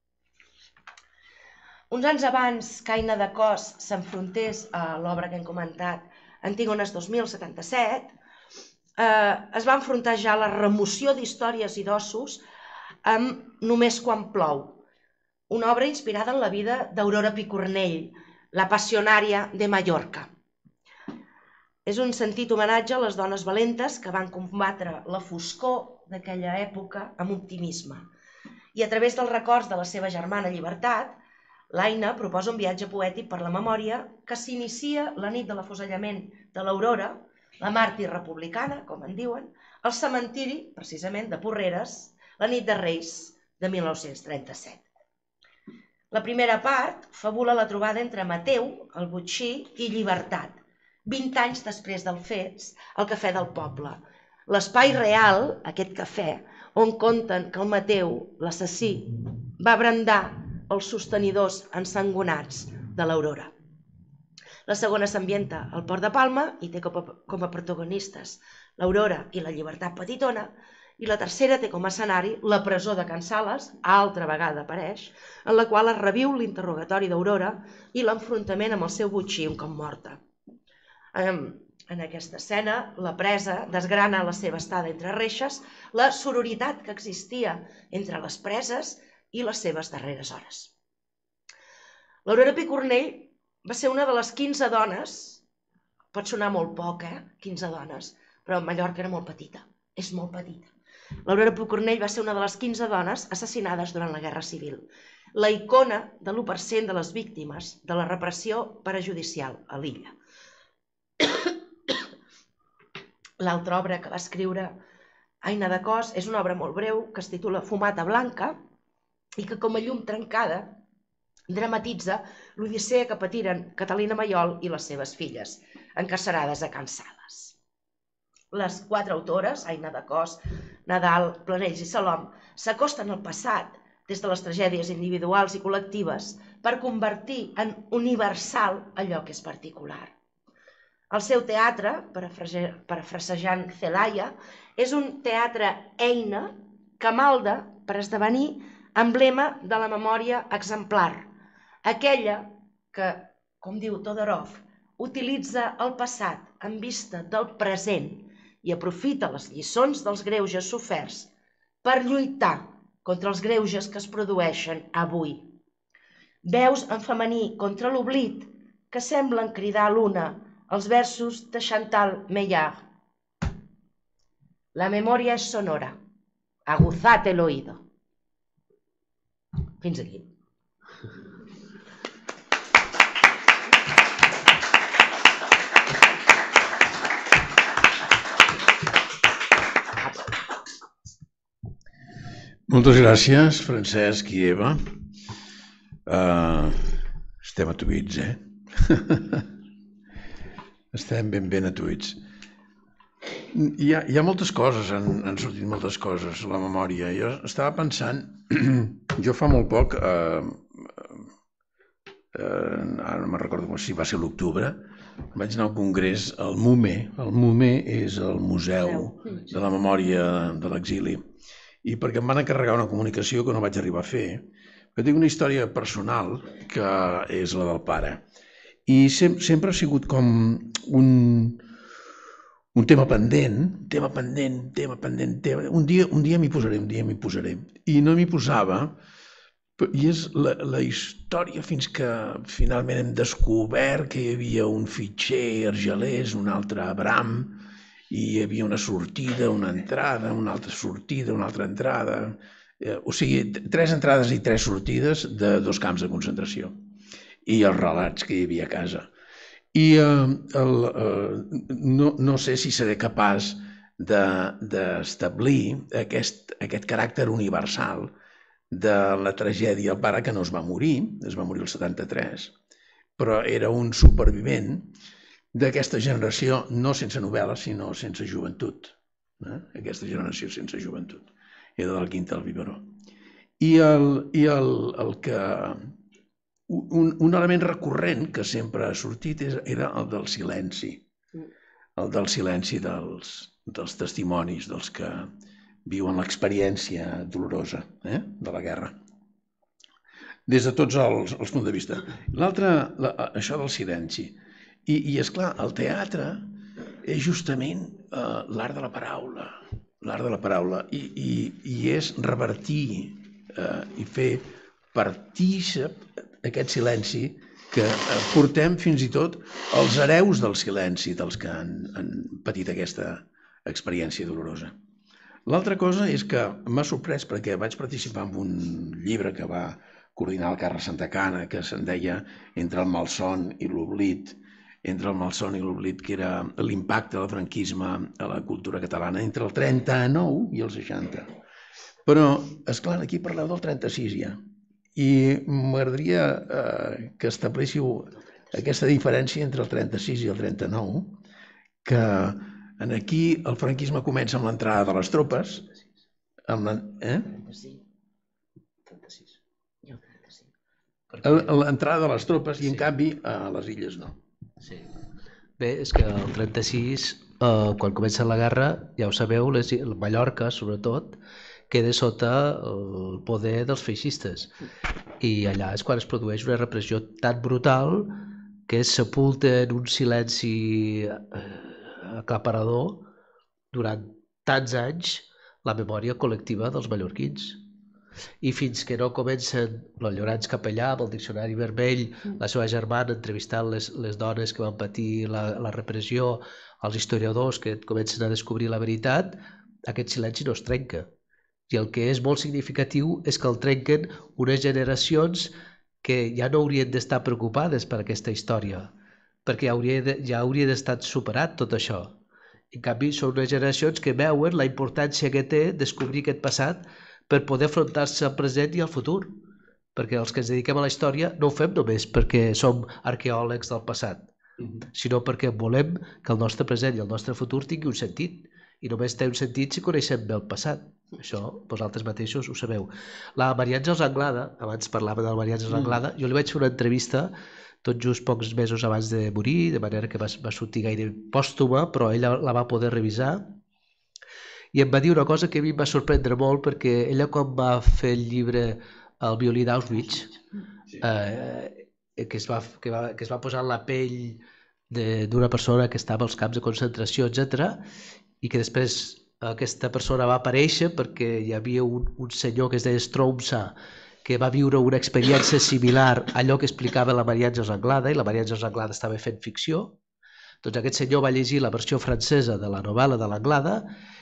Uns anys abans que Aina de Cos s'enfrontés a l'obra que hem comentat, Antígones 2077, es va enfrontar ja a la remoció d'històries i d'ossos amb Només quan plou, una obra inspirada en la vida d'Aurora Picornell, la passionària de Mallorca. És un sentit homenatge a les dones valentes que van combatre la foscor d'aquella època amb optimisme. I a través dels records de la seva germana Llibertat, l'Aina proposa un viatge poètic per la memòria que s'inicia la nit de l'afusellament de l'Aurora, la màrtir republicana, com en diuen, al cementiri, precisament, de Porreres, la nit de Reis de 1937. La primera part fabula la trobada entre Mateu, el botxí, i Llibertat, 20 anys després dels fets, al Cafè del Poble. L'espai real, aquest cafè, on conten que el Mateu, l'assassí, va brandar els sostenidors ensangonats de l'Aurora. La segona s'ambienta al Port de Palma i té com a protagonistes l'Aurora i la Llibertat petitona, i la tercera té com a escenari la presó de Can Sales, altra vegada apareix, en la qual es reviu l'interrogatori d'Aurora i l'enfrontament amb el seu botxí un cop morta. En aquesta escena, la presa desgrana la seva estada entre reixes, la sororitat que existia entre les preses i les seves darreres hores. L'Aurora Picornell va ser una de les 15 dones, pot sonar molt poc, 15 dones, però Mallorca era molt petita, és molt petita. L'Aurora Picornell va ser una de les 15 dones assassinades durant la Guerra Civil, la icona de l'1% de les víctimes de la repressió perajudicial a l'illa. L'altra obra que va escriure Aina de Cos és una obra molt breu que es titula Fumata Blanca i que com a llum trencada dramatitza l'odissea que patiren Catalina Mayol i les seves filles, encarcerades a Can Sales. Les 4 autores, Aina de Cos, Nadal, Planells i Salom, s'acosten al passat des de les tragèdies individuals i col·lectives per convertir en universal allò que és particular. El seu teatre, parafrasejant Celaya, és un teatre eina que malda per esdevenir emblema de la memòria exemplar, aquella que, com diu Todorov, utilitza el passat en vista del present i aprofita les lliçons dels greuges soferts per lluitar contra els greuges que es produeixen avui. Veus en femení contra l'oblit que semblen cridar a l'una els versos de Chantal Meillard. La memòria és sonora. Aguzad el oído. Fins aquí. Moltes gràcies, Francesc i Eva. Estem atuïts, Estem ben atuïts. Hi ha moltes coses, han sortit moltes coses a la memòria. Jo estava pensant, jo fa molt poc, ara no me'n recordo si va ser l'octubre, vaig anar al congrés al MUME. El MUME és el Museu de la Memòria de l'Exili. I perquè em van encarregar una comunicació que no vaig arribar a fer, que tinc una història personal que és la del pare. I sempre ha sigut com un tema pendent, un dia m'hi posaré. I no m'hi posava, i és la història fins que finalment hem descobert que hi havia un fitxer argelès, un altre Abram, i hi havia una sortida, una entrada, una altra sortida, una altra entrada. O sigui, 3 entrades i 3 sortides de 2 camps de concentració. I els relats que hi havia a casa. I no sé si seré capaç d'establir aquest caràcter universal de la tragèdia. El pare que no es va morir el 73, però era un supervivent d'aquesta generació, no sense novel·la, sinó sense joventut. Aquesta generació sense joventut. Era del Quinta del Biberó. I un element recurrent que sempre ha sortit era el del silenci. El del silenci dels testimonis, dels que viuen l'experiència dolorosa de la guerra. Des de tots els punts de vista. L'altre, això del silenci. I esclar, el teatre és justament l'art de la paraula. L'art de la paraula. I és revertir i fer partícip aquest silenci que portem fins i tot els hereus del silenci dels que han patit aquesta experiència dolorosa. L'altra cosa és que m'ha sorprès perquè vaig participar en un llibre que va coordinar el Carles Santacana, que se'n deia Entre el malson i l'oblit, que era l'impacte del franquisme a la cultura catalana entre el 39 i el 60. Però, esclar, aquí parleu del 36 ja. I m'agradaria que establéssiu aquesta diferència entre el 36 i el 39, que aquí el franquisme comença amb l'entrada de les tropes. 36. L'entrada de les tropes i, en canvi, a les illes no. Sí. Bé, és que el 36, quan comença la guerra, ja ho sabeu, Mallorca, sobretot, queda sota el poder dels feixistes. I allà és quan es produeix una repressió tan brutal que sepulta en un silenci aclaparador durant tants anys la memòria col·lectiva dels mallorquins. I fins que no comencen els Llorenç Capellà amb el Diccionari Vermell, la seva germana entrevistant les dones que van patir la repressió, els historiadors que comencen a descobrir la veritat, aquest silenci no es trenca. I el que és molt significatiu és que el trenquen unes generacions que ja no haurien d'estar preocupades per aquesta història, perquè ja hauria d'estar superat tot això. En canvi, són unes generacions que veuen la importància que té descobrir aquest passat per poder afrontar-se al present i al futur. Perquè els que ens dediquem a la història no ho fem només perquè som arqueòlegs del passat, sinó perquè volem que el nostre present i el nostre futur tingui un sentit. I només té un sentit si coneixem bé el passat. Això vosaltres mateixos ho sabeu. La Maria Àngels Anglada, abans parlava de la Maria Àngels Anglada, jo li vaig fer una entrevista tot just pocs mesos abans de morir, de manera que va sortir gaire pòstuma, però ella la va poder revisar. I em va dir una cosa que a mi em va sorprendre molt, perquè ella quan va fer el llibre El violí d'Auschwitz, que es va posar en la pell d'una persona que estava als camps de concentració, etc., i que després aquesta persona va aparèixer perquè hi havia un senyor que es deia Stromsa, que va viure una experiència similar a allò que explicava la Maria Àngels Anglada, i la Maria Àngels Anglada estava fent ficció. Doncs aquest senyor va llegir la versió francesa de la novel·la de l'Anglada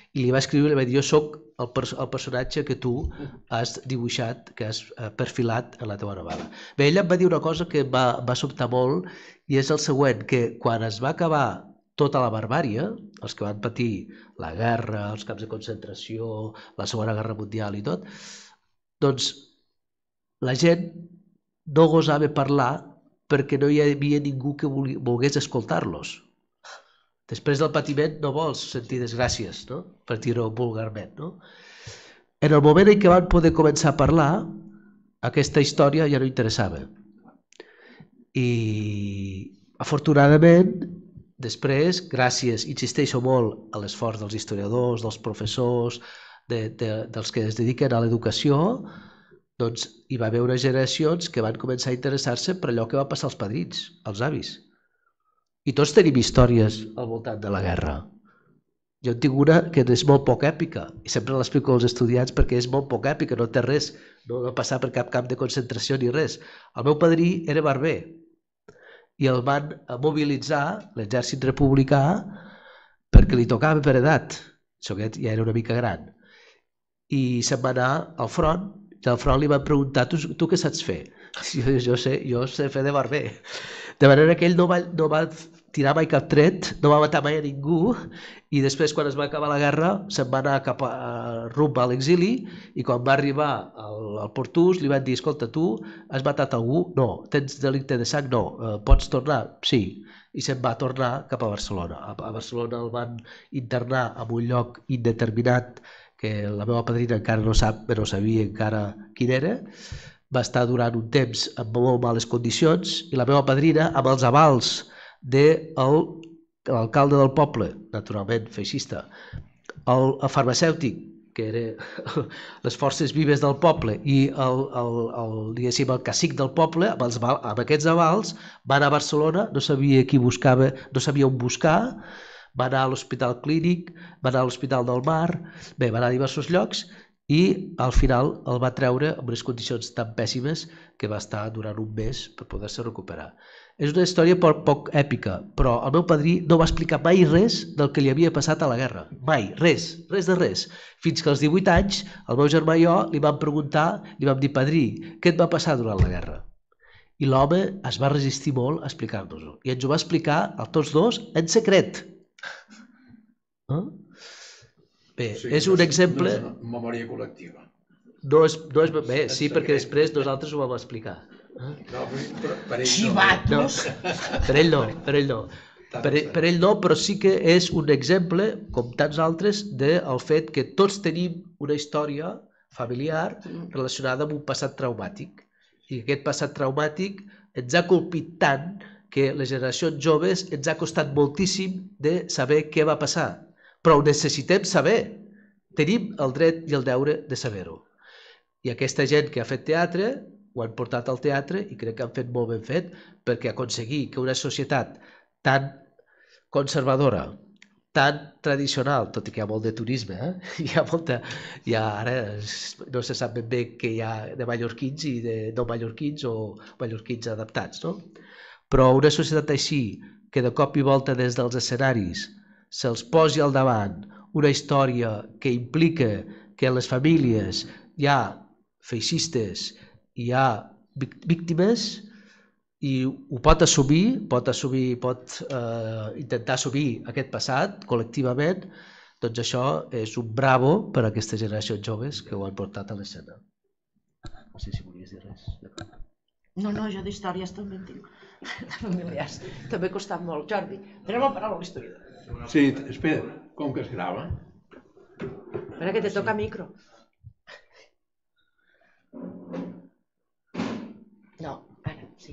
i li va escriure i li va dir: jo soc el personatge que tu has dibuixat, que has perfilat en la teva novel·la. Bé, ella em va dir una cosa que va sobtar molt, i és el següent, que quan es va acabar tota la barbàrie, els que van patir la guerra, els camps de concentració, la Segona Guerra Mundial i tot, doncs la gent no gosava parlar perquè no hi havia ningú que volgués escoltar-los. Després del patiment no vols sentir desgràcies, no? Per dir-ho vulgarment. No? En el moment en què van poder començar a parlar, aquesta història ja no interessava. I afortunadament, després, gràcies, insisteixo molt, a l'esforç dels historiadors, dels professors, dels que es dediquen a l'educació, doncs hi va haver unes generacions que van començar a interessar-se per allò que va passar als padrins, als avis. I tots tenim històries al voltant de la guerra. Jo en tinc una que és molt poc èpica, i sempre l'explico als estudiants perquè és molt poc èpica, no té res, no va passar per cap camp de concentració ni res. El meu padrí era barber, i el van mobilitzar, l'exèrcit republicà, perquè li tocava per edat, això que ja era una mica gran, i se'n va anar al front, i al front li van preguntar: tu què saps fer? Jo sé fer de barber. De manera que ell no va tirar mai cap tret, no va matar mai a ningú, i després, quan es va acabar la guerra, se'n va anar cap rumb a l'exili, i quan va arribar al Portús li van dir: escolta, tu has matat algú? No. Tens delicte de sang? No. Pots tornar? Sí. I se'n va tornar cap a Barcelona. A Barcelona el van internar en un lloc indeterminat que la meva padrina encara no sap, però sabia encara quin era. Va estar durant un temps en molt males condicions, i la meva padrina, amb els avals de l'alcalde del poble, naturalment feixista, el farmacèutic, que era les forces vives del poble, i el cacic del poble, amb aquests avals, va anar a Barcelona, no sabia qui buscava, no sabia on buscar, va anar a l'Hospital Clínic, va anar a l'Hospital del Mar, bé, va anar a diversos llocs, i al final el va treure en unes condicions tan pèssimes que va estar durant un mes per poder-se recuperar. És una història poc èpica, però el meu padrí no va explicar mai res del que li havia passat a la guerra. Mai, res de res. Fins que als 18 anys, el meu germà i jo li vam preguntar, li vam dir: padrí, què et va passar durant la guerra? I l'home es va resistir molt a explicar-nos-ho. I ens ho va explicar a tots dos en secret. Bé, és un exemple... No és memòria col·lectiva. No és bé, sí, perquè després nosaltres ho vam explicar. No, per ell Xivatos! Per ell no. Per ell no, però sí que és un exemple, com tants altres, del fet que tots tenim una història familiar relacionada amb un passat traumàtic. I aquest passat traumàtic ens ha colpit tant que les generacions joves ens ha costat moltíssim de saber què va passar. Però ho necessitem saber. Tenim el dret i el deure de saber-ho. I aquesta gent que ha fet teatre ho han portat al teatre, i crec que han fet molt ben fet, perquè aconseguir que una societat tan conservadora, tan tradicional, tot i que hi ha molt de turisme, ara no se sap ben bé què hi ha de mallorquins i de no mallorquins o mallorquins adaptats, no? Però una societat així, que de cop i volta des dels escenaris se'ls posi al davant una història que implica que en les famílies hi ha feixistes, hi ha víctimes, i ho pot assumir, pot intentar assumir aquest passat col·lectivament, doncs això és un bravo per a aquestes generacions joves que ho han portat a l'escena. No sé si volies dir res. No, jo d'històries també en tinc, de familiars. També ha costat molt. Jordi, donem la paraula a l'historiador. Sí, espera, com que es grava? Espera que te toca micro. No, ara, sí.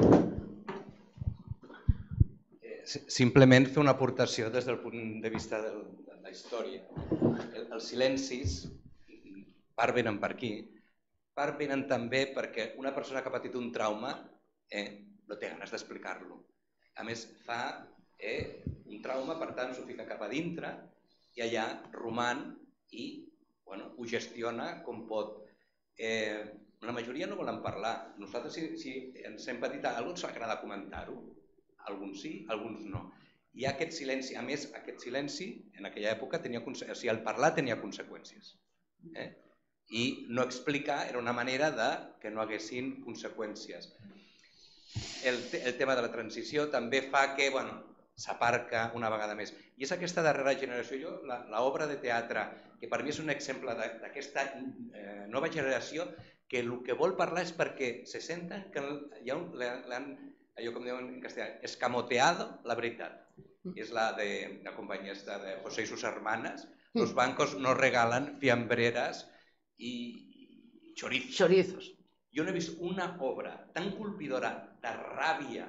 Simplement fer una aportació des del punt de vista de la història. Els silencis, part venen per aquí, part venen també perquè una persona que ha patit un trauma no té ganes d'explicar-lo. A més, fa un trauma, per tant, s'ho fica cap a dintre i allà roman i ho gestiona com pot. La majoria no volen parlar. Nosaltres, si ens hem patit alguna cosa, ens agrada comentar-ho. Alguns sí, alguns no. hi ha aquest silenci. A més, aquest silenci, en aquella època, el parlar tenia conseqüències. I no explicar era una manera que no haguessin conseqüències. El tema de la transició també fa que s'aparca una vegada més. I és aquesta darrera generació, l'obra de teatre, que per mi és un exemple d'aquesta nova generació, que el que vol parlar és perquè se senten que l'han, allò com diuen en castellà, escamoteado la veritat. És la companyia de José y sus hermanas. Los bancos no regalan fiambreras i chorizos. Jo no he vist una obra tan colpidora de ràbia,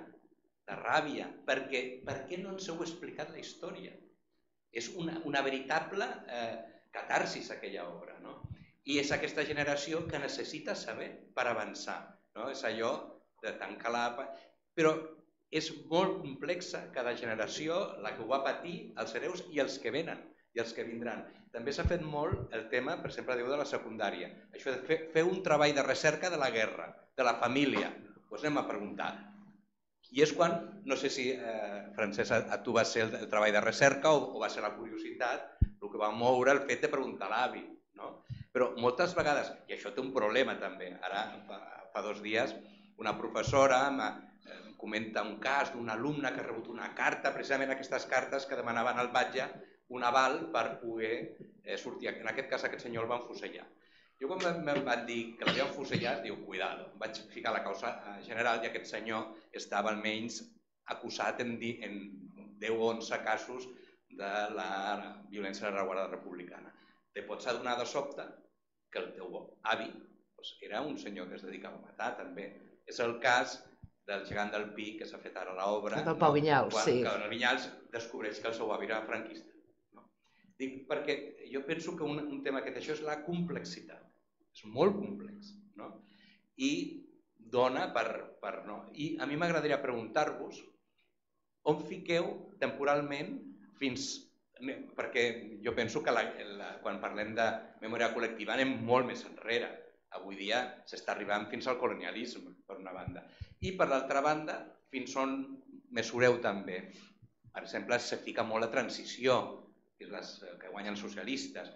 perquè no ens heu explicat la història. És una veritable catarsis aquella obra, no? I és aquesta generació que necessita saber per avançar. És allò de tancar la... Però és molt complexa cada generació, la que ho va patir, els hereus i els que venen i els que vindran. També s'ha fet molt el tema, per exemple, de la secundària. Això de fer un treball de recerca de la guerra, de la família. Doncs anem a preguntar. I és quan, no sé si, Francesc, a tu va ser el treball de recerca o va ser la curiositat el que va moure el fet de preguntar a l'avi. Però moltes vegades, i això té un problema també, ara fa 2 dies una professora em comenta un cas d'un alumne que ha rebut una carta, precisament aquestes cartes que demanaven al batlle un aval per poder sortir. En aquest cas aquest senyor el van fusellar. Jo quan em van dir que l'havien fusellat, diu, cuidado, em vaig ficar la causa general i aquest senyor estava almenys acusat en 10 o 11 casos de la violència de la Guàrdia Republicana. Te pots adonar de sobte que el teu avi era un senyor que es dedicava a matar també. És el cas del gegant del Pi que s'ha fet ara l'obra. Del Pau Vinyals, sí. Quan el Vinyals descobreix que el seu avi era franquista. Dic perquè jo penso que un tema que té això és la complexitat. És molt complex. I dona per... I a mi m'agradaria preguntar-vos on fiqueu temporalment fins... Perquè jo penso que quan parlem de memòria col·lectiva anem molt més enrere. Avui dia s'està arribant fins al colonialisme, per una banda. I per l'altra banda, fins on mesureu també. Per exemple, se fica molt la transició, que és les que guanyen socialistes.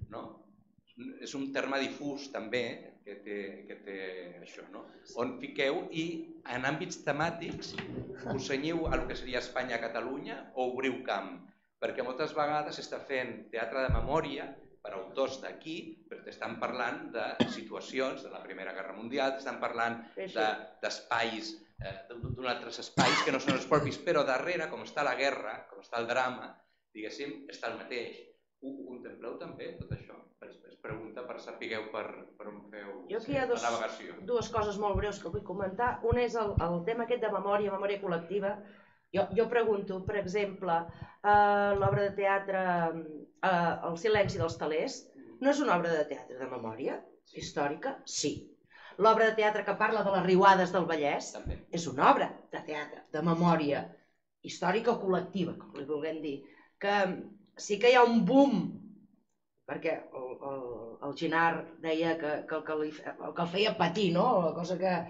És un terme difús també que té això. On fiqueu i en àmbits temàtics us cenyiu a el que seria Espanya-Catalunya o obriu camp? Perquè moltes vegades s'està fent teatre de memòria per autors d'aquí, però t'estan parlant de situacions de la Primera Guerra Mundial, t'estan parlant d'espais, d'un altres espais que no són els propis, però darrere, com està la guerra, com està el drama, diguéssim, està el mateix. Ho contempleu també, tot això? Es pregunta per sapigueu per on feu la navegació. Hi ha 2 coses molt breus que vull comentar. Una és el tema aquest de memòria col·lectiva. Jo pregunto, per exemple, l'obra de teatre El silenci dels telers no és una obra de teatre de memòria històrica? Sí. L'obra de teatre que parla de les riuades del Vallès és una obra de teatre de memòria històrica o col·lectiva, com li vulguem dir. Que sí que hi ha un boom, perquè el Ginard deia que el que el feia patir, la cosa que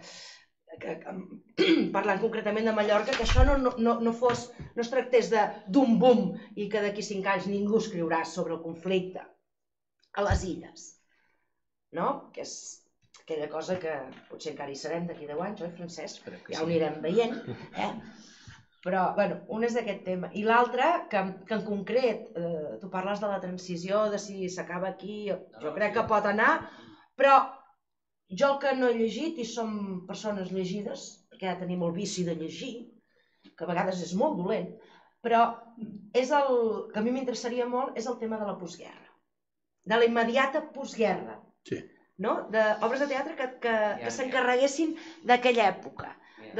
parlant concretament de Mallorca, que això no es tractés d'un boom i que d'aquí 5 anys ningú escriurà sobre el conflicte a les illes, que és aquella cosa que potser encara hi serem d'aquí 10 anys, oi, Francesc? Ja ho anirem veient, però, bueno, un és d'aquest tema. I l'altre, que en concret, tu parles de la transició, de si s'acaba aquí, jo crec que pot anar, però jo el que no he llegit, i som persones llegides, perquè ja tenim el vici de llegir, que a vegades és molt dolent, però és el que a mi m'interessaria molt, és el tema de la postguerra, de la immediata postguerra, d'obres de teatre que s'encarreguessin d'aquella època,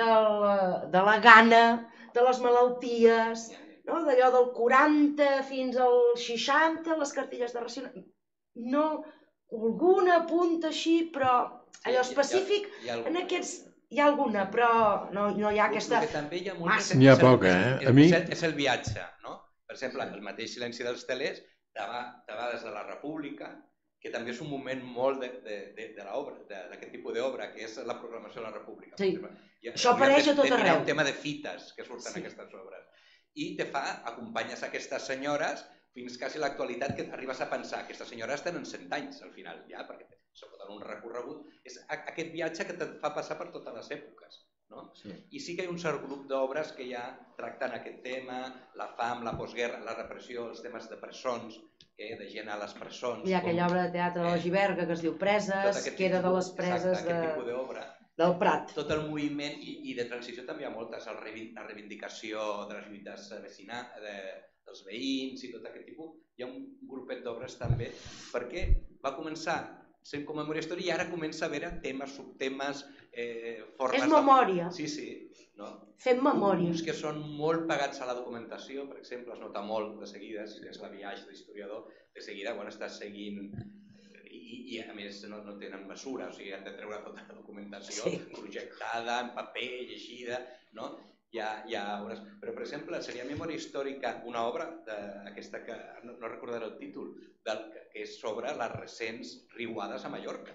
de la gana, de les malalties, d'allò del 40 fins al 60, les cartilles de racionament, no... Algun apunt així, però allò específic, en aquests hi ha alguna, però no hi ha aquesta... N'hi ha poca, És el viatge, no? Per exemple, el mateix Silenci dels telers va des de la República, que també és un moment molt de l'obra, d'aquest tipus d'obra, que és la proclamació de la República. Sí, això apareix a tot arreu. Hi ha un tema de fites que surten aquestes obres. i te fa, acompanyes aquestes senyores fins quasi l'actualitat, que arribes a pensar que aquestes senyores tenen 100 anys al final, ja, perquè se poden un recorregut. És aquest viatge que et fa passar per totes les èpoques. I sí que hi ha un cert grup d'obres que ja tracten aquest tema, la fam, la postguerra, la repressió, els temes de presons, de gent a les presons. Hi ha aquella obra de teatre de la Giberga que es diu Preses, que era de les preses del Prat. Tot el moviment i de transició també hi ha moltes, la reivindicació de les lluites dels veïns i tot aquest tipus. Hi ha un grupet d'obres també, perquè va començar sent com a memòria històrica i ara comença a haver temes, subtemes, formes... És memòria. Sí. Fem memòria. Uns que són molt pagats a la documentació, per exemple, es nota molt de seguida, si tens la viatge d'historiador, de seguida quan estàs seguint i a més no tenen mesura, o sigui, han de treure tota la documentació projectada, en paper, llegida, no? Però, per exemple, seria Memòria Històrica una obra d'aquesta que no recordaré el títol, que és sobre les recents riuades a Mallorca.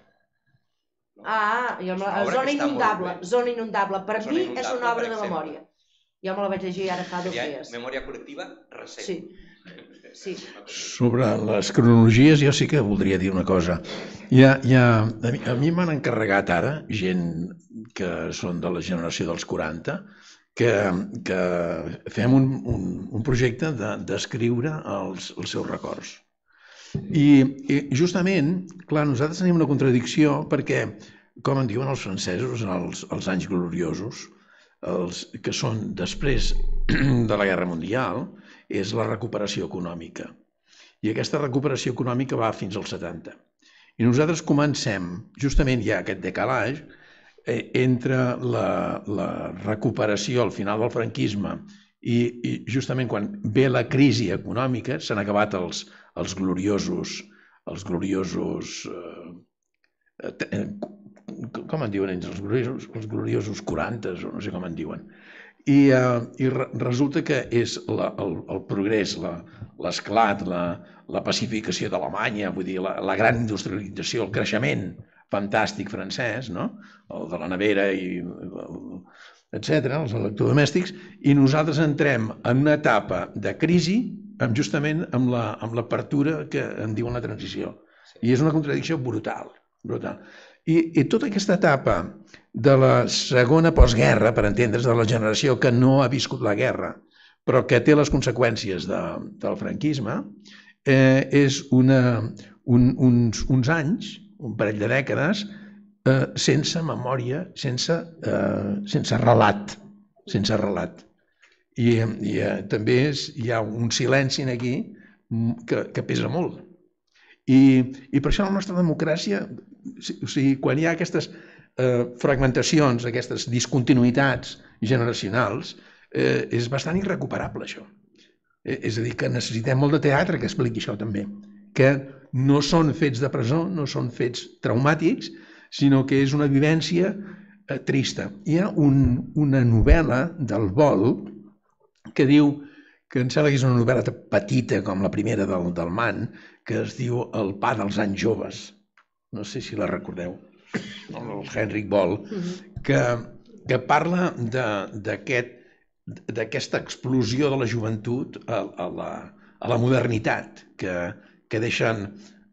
Zona Inundable. Per mi és una obra de memòria. Jo me la vaig llegir ara fa 2 dies. Memòria col·lectiva recent. Sí. Sobre les cronologies jo sí que voldria dir una cosa. A mi m'han encarregat ara, gent que són de la generació dels 40, que fem un projecte d'escriure els seus records. I justament, clar, nosaltres tenim una contradicció perquè, com en diuen els francesos, els anys gloriosos, els que són després de la Guerra Mundial, és la recuperació econòmica. I aquesta recuperació econòmica va fins als 70. I nosaltres comencem, justament hi ha aquest decalatge entre la recuperació al final del franquisme i justament quan ve la crisi econòmica, s'han acabat els gloriosos, com en diuen ells, els gloriosos 40, o no sé com en diuen. I resulta que és el progrés, l'esclat, la pacificació d'Alemanya, vull dir, la gran industrialització, el creixement fantàstic francès, el de la nevera, etc., els electrodomèstics, i nosaltres entrem en una etapa de crisi justament amb l'apertura que en diuen la transició. I és una contradicció brutal. I tota aquesta etapa de la segona postguerra, per entendre's, de la generació que no ha viscut la guerra, però que té les conseqüències del franquisme, és uns anys, un parell de dècades, sense memòria, sense relat. I també hi ha un silenci aquí que pesa molt. I per això la nostra democràcia, o sigui, quan hi ha aquestes fragmentacions, aquestes discontinuïtats generacionals, és bastant irrecuperable això. És a dir, que necessitem molt de teatre que expliqui això també, que no són fets de presó, no són fets traumàtics, sinó que és una vivència trista. Hi ha una novel·la del Vol que diu, que em sembla que és una novel·la petita com la primera del Mann, que es diu El pa dels anys joves. No sé si la recordeu, el Henrik Bol, que parla d'aquesta explosió de la joventut a la modernitat, que deixen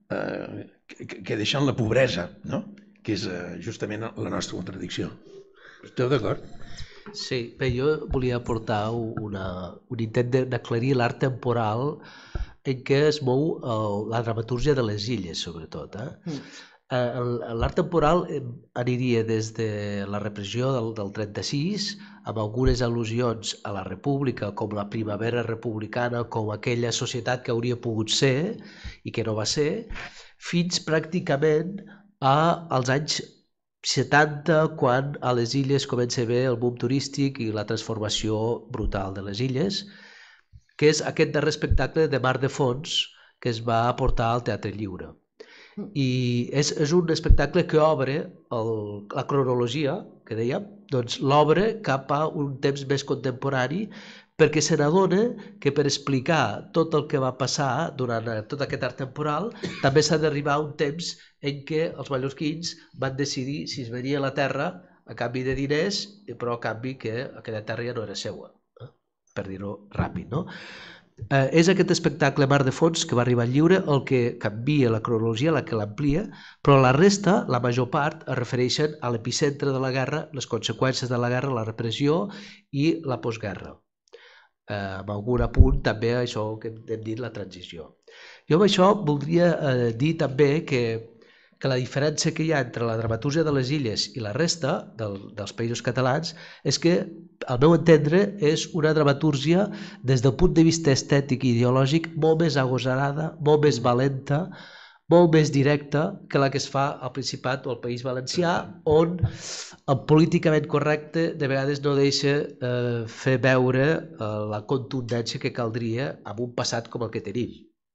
la pobresa, que és justament la nostra contradicció. Esteu d'acord? Sí, bé, jo volia aportar un intent d'aclarir l'art temporal en què es mou la dramatúrgia de les illes, sobretot. L'art temporal aniria des de la repressió del 36, amb algunes al·lusions a la república, com la primavera republicana, com aquella societat que hauria pogut ser i que no va ser, fins pràcticament als anys 70, quan a les illes comença a haver el boom turístic i la transformació brutal de les illes, que és aquest darrer espectacle de Mar de Fons que es va aportar al Teatre Lliure. I és un espectacle que obre la cronologia, que dèiem, doncs l'obre cap a un temps més contemporani, perquè se n'adona que per explicar tot el que va passar durant tot aquest art temporal també s'ha d'arribar a un temps en què els mallorquins van decidir si es venia a la terra a canvi de diners, però a canvi que aquella terra ja no era seua. per dir-ho ràpid, no? És aquest espectacle Mar de Fons que va arribar al lliure el que canvia la cronologia, la que l'amplia, però la resta, la major part, es refereixen a l'epicentre de la guerra, les conseqüències de la guerra, la repressió i la postguerra. Amb algun apunt també a això que hem dit, la transició. Jo amb això voldria dir també que la diferència que hi ha entre la dramatúrgia de les illes i la resta dels països catalans és que, al meu entendre, és una dramatúrgia des del punt de vista estètic i ideològic molt més agosarada, molt més valenta, molt més directa que la que es fa al Principat o al País Valencià, on el políticament correcte de vegades no deixa fer veure la contundència que caldria amb un passat com el que tenim.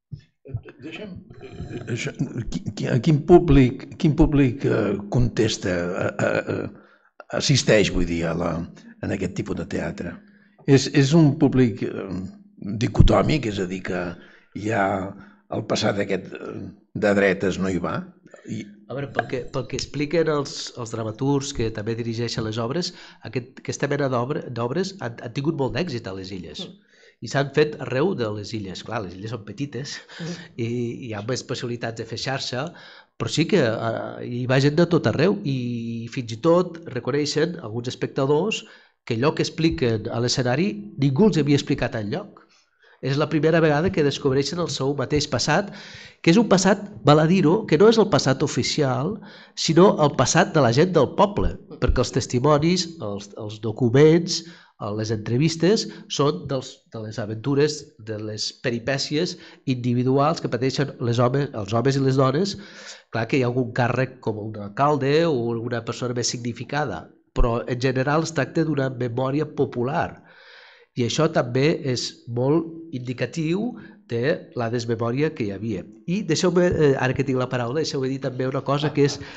Quin públic contesta, assisteix, vull dir, en aquest tipus de teatre? És un públic dicotòmic, és a dir, que ja el passat aquest de dretes no hi va? A veure, pel que expliquen els dramaturgs que també dirigeixen les obres, aquesta mena d'obres han tingut molt d'èxit a les illes. I s'han fet arreu de les illes. Clar, les illes són petites i hi ha més possibilitats de fer xarxa, però sí que hi va gent de tot arreu i fins i tot reconeixen alguns espectadors que allò que expliquen a l'escenari ningú els havia explicat enlloc. És la primera vegada que descobreixen el seu mateix passat, que és un passat, val a dir-ho, que no és el passat oficial, sinó el passat de la gent del poble, perquè els testimonis, els documents, les entrevistes són de les aventures, de les peripècies individuals que pateixen els homes i les dones. Clar que hi ha algun càrrec com un alcalde o alguna persona més significada, però en general es tracta d'una memòria popular. I això també és molt indicatiu de la desmemòria que hi havia. I deixeu-me, ara que tinc la paraula, deixeu-me dir també una cosa que és...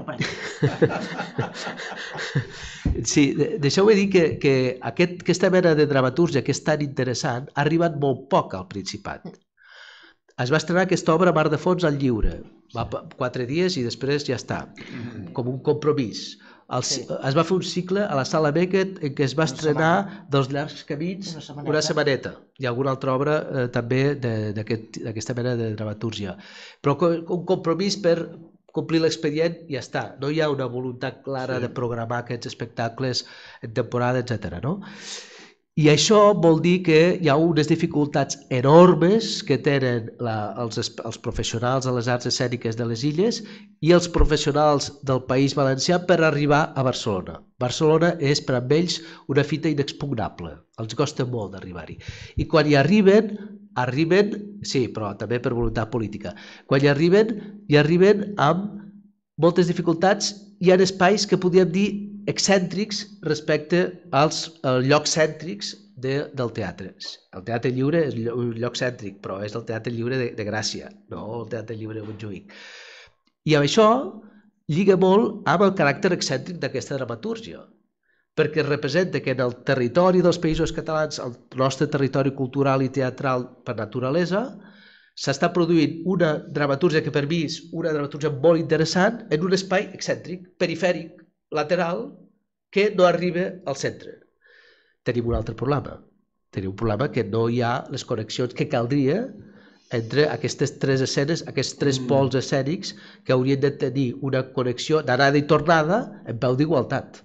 Sí, deixeu-me dir que aquesta mena de dramatúrgia que és tan interessant ha arribat molt poc al Principat. Es va estrenar aquesta obra Mar de Fons al lliure. Va 4 dies i després ja està, com un compromís. Es va fer un cicle a la Sala Beckett en què es va estrenar dels llargs camins una setmaneta i alguna altra obra també d'aquesta mena de dramatúrgia. Però un compromís per complir l'expedient i ja està. No hi ha una voluntat clara de programar aquests espectacles en temporada, etc. I això vol dir que hi ha unes dificultats enormes que tenen els professionals de les arts escèniques de les illes i els professionals del País Valencià per arribar a Barcelona. Barcelona és per a ells una fita inexpugnable. Els costa molt d'arribar-hi. I quan hi arriben, sí, però també per voluntat política. Quan hi arriben amb moltes dificultats, hi ha espais que podríem dir excèntrics respecte als llocs cèntrics del teatre. El Teatre Lliure és un lloc cèntric, però és el Teatre Lliure de Gràcia, no el Teatre Lliure de Montjuïc. I amb això lliga molt amb el caràcter excèntric d'aquesta dramatúrgia, perquè representa que en el territori dels països catalans, el nostre territori cultural i teatral per naturalesa, s'està produint una dramatúrgia que per mi és una dramatúrgia molt interessant en un espai excèntric, perifèric, lateral, que no arriba al centre. Tenim un altre problema. Tenim un problema que no hi ha les connexions que caldria entre aquestes 3 escenes, aquests 3 pols escènics que haurien de tenir una connexió d'anada i tornada en peu d'igualtat.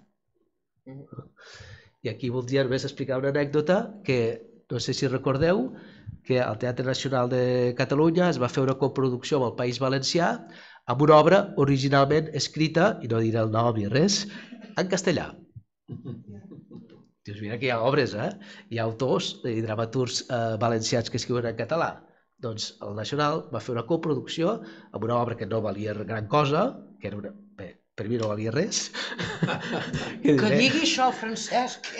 I aquí voldria només explicar una anècdota que no sé si recordeu que al Teatre Nacional de Catalunya es va fer una coproducció amb el País Valencià amb una obra originalment escrita, i no diré el nom ni res, en castellà. Dius, mira que hi ha obres, hi ha autors i dramaturgs valencians que escriuen en català. Doncs el Nacional va fer una coproducció amb una obra que no valia gran cosa, que era una... Bé, per mi no valia res. Que digui això, Francesc!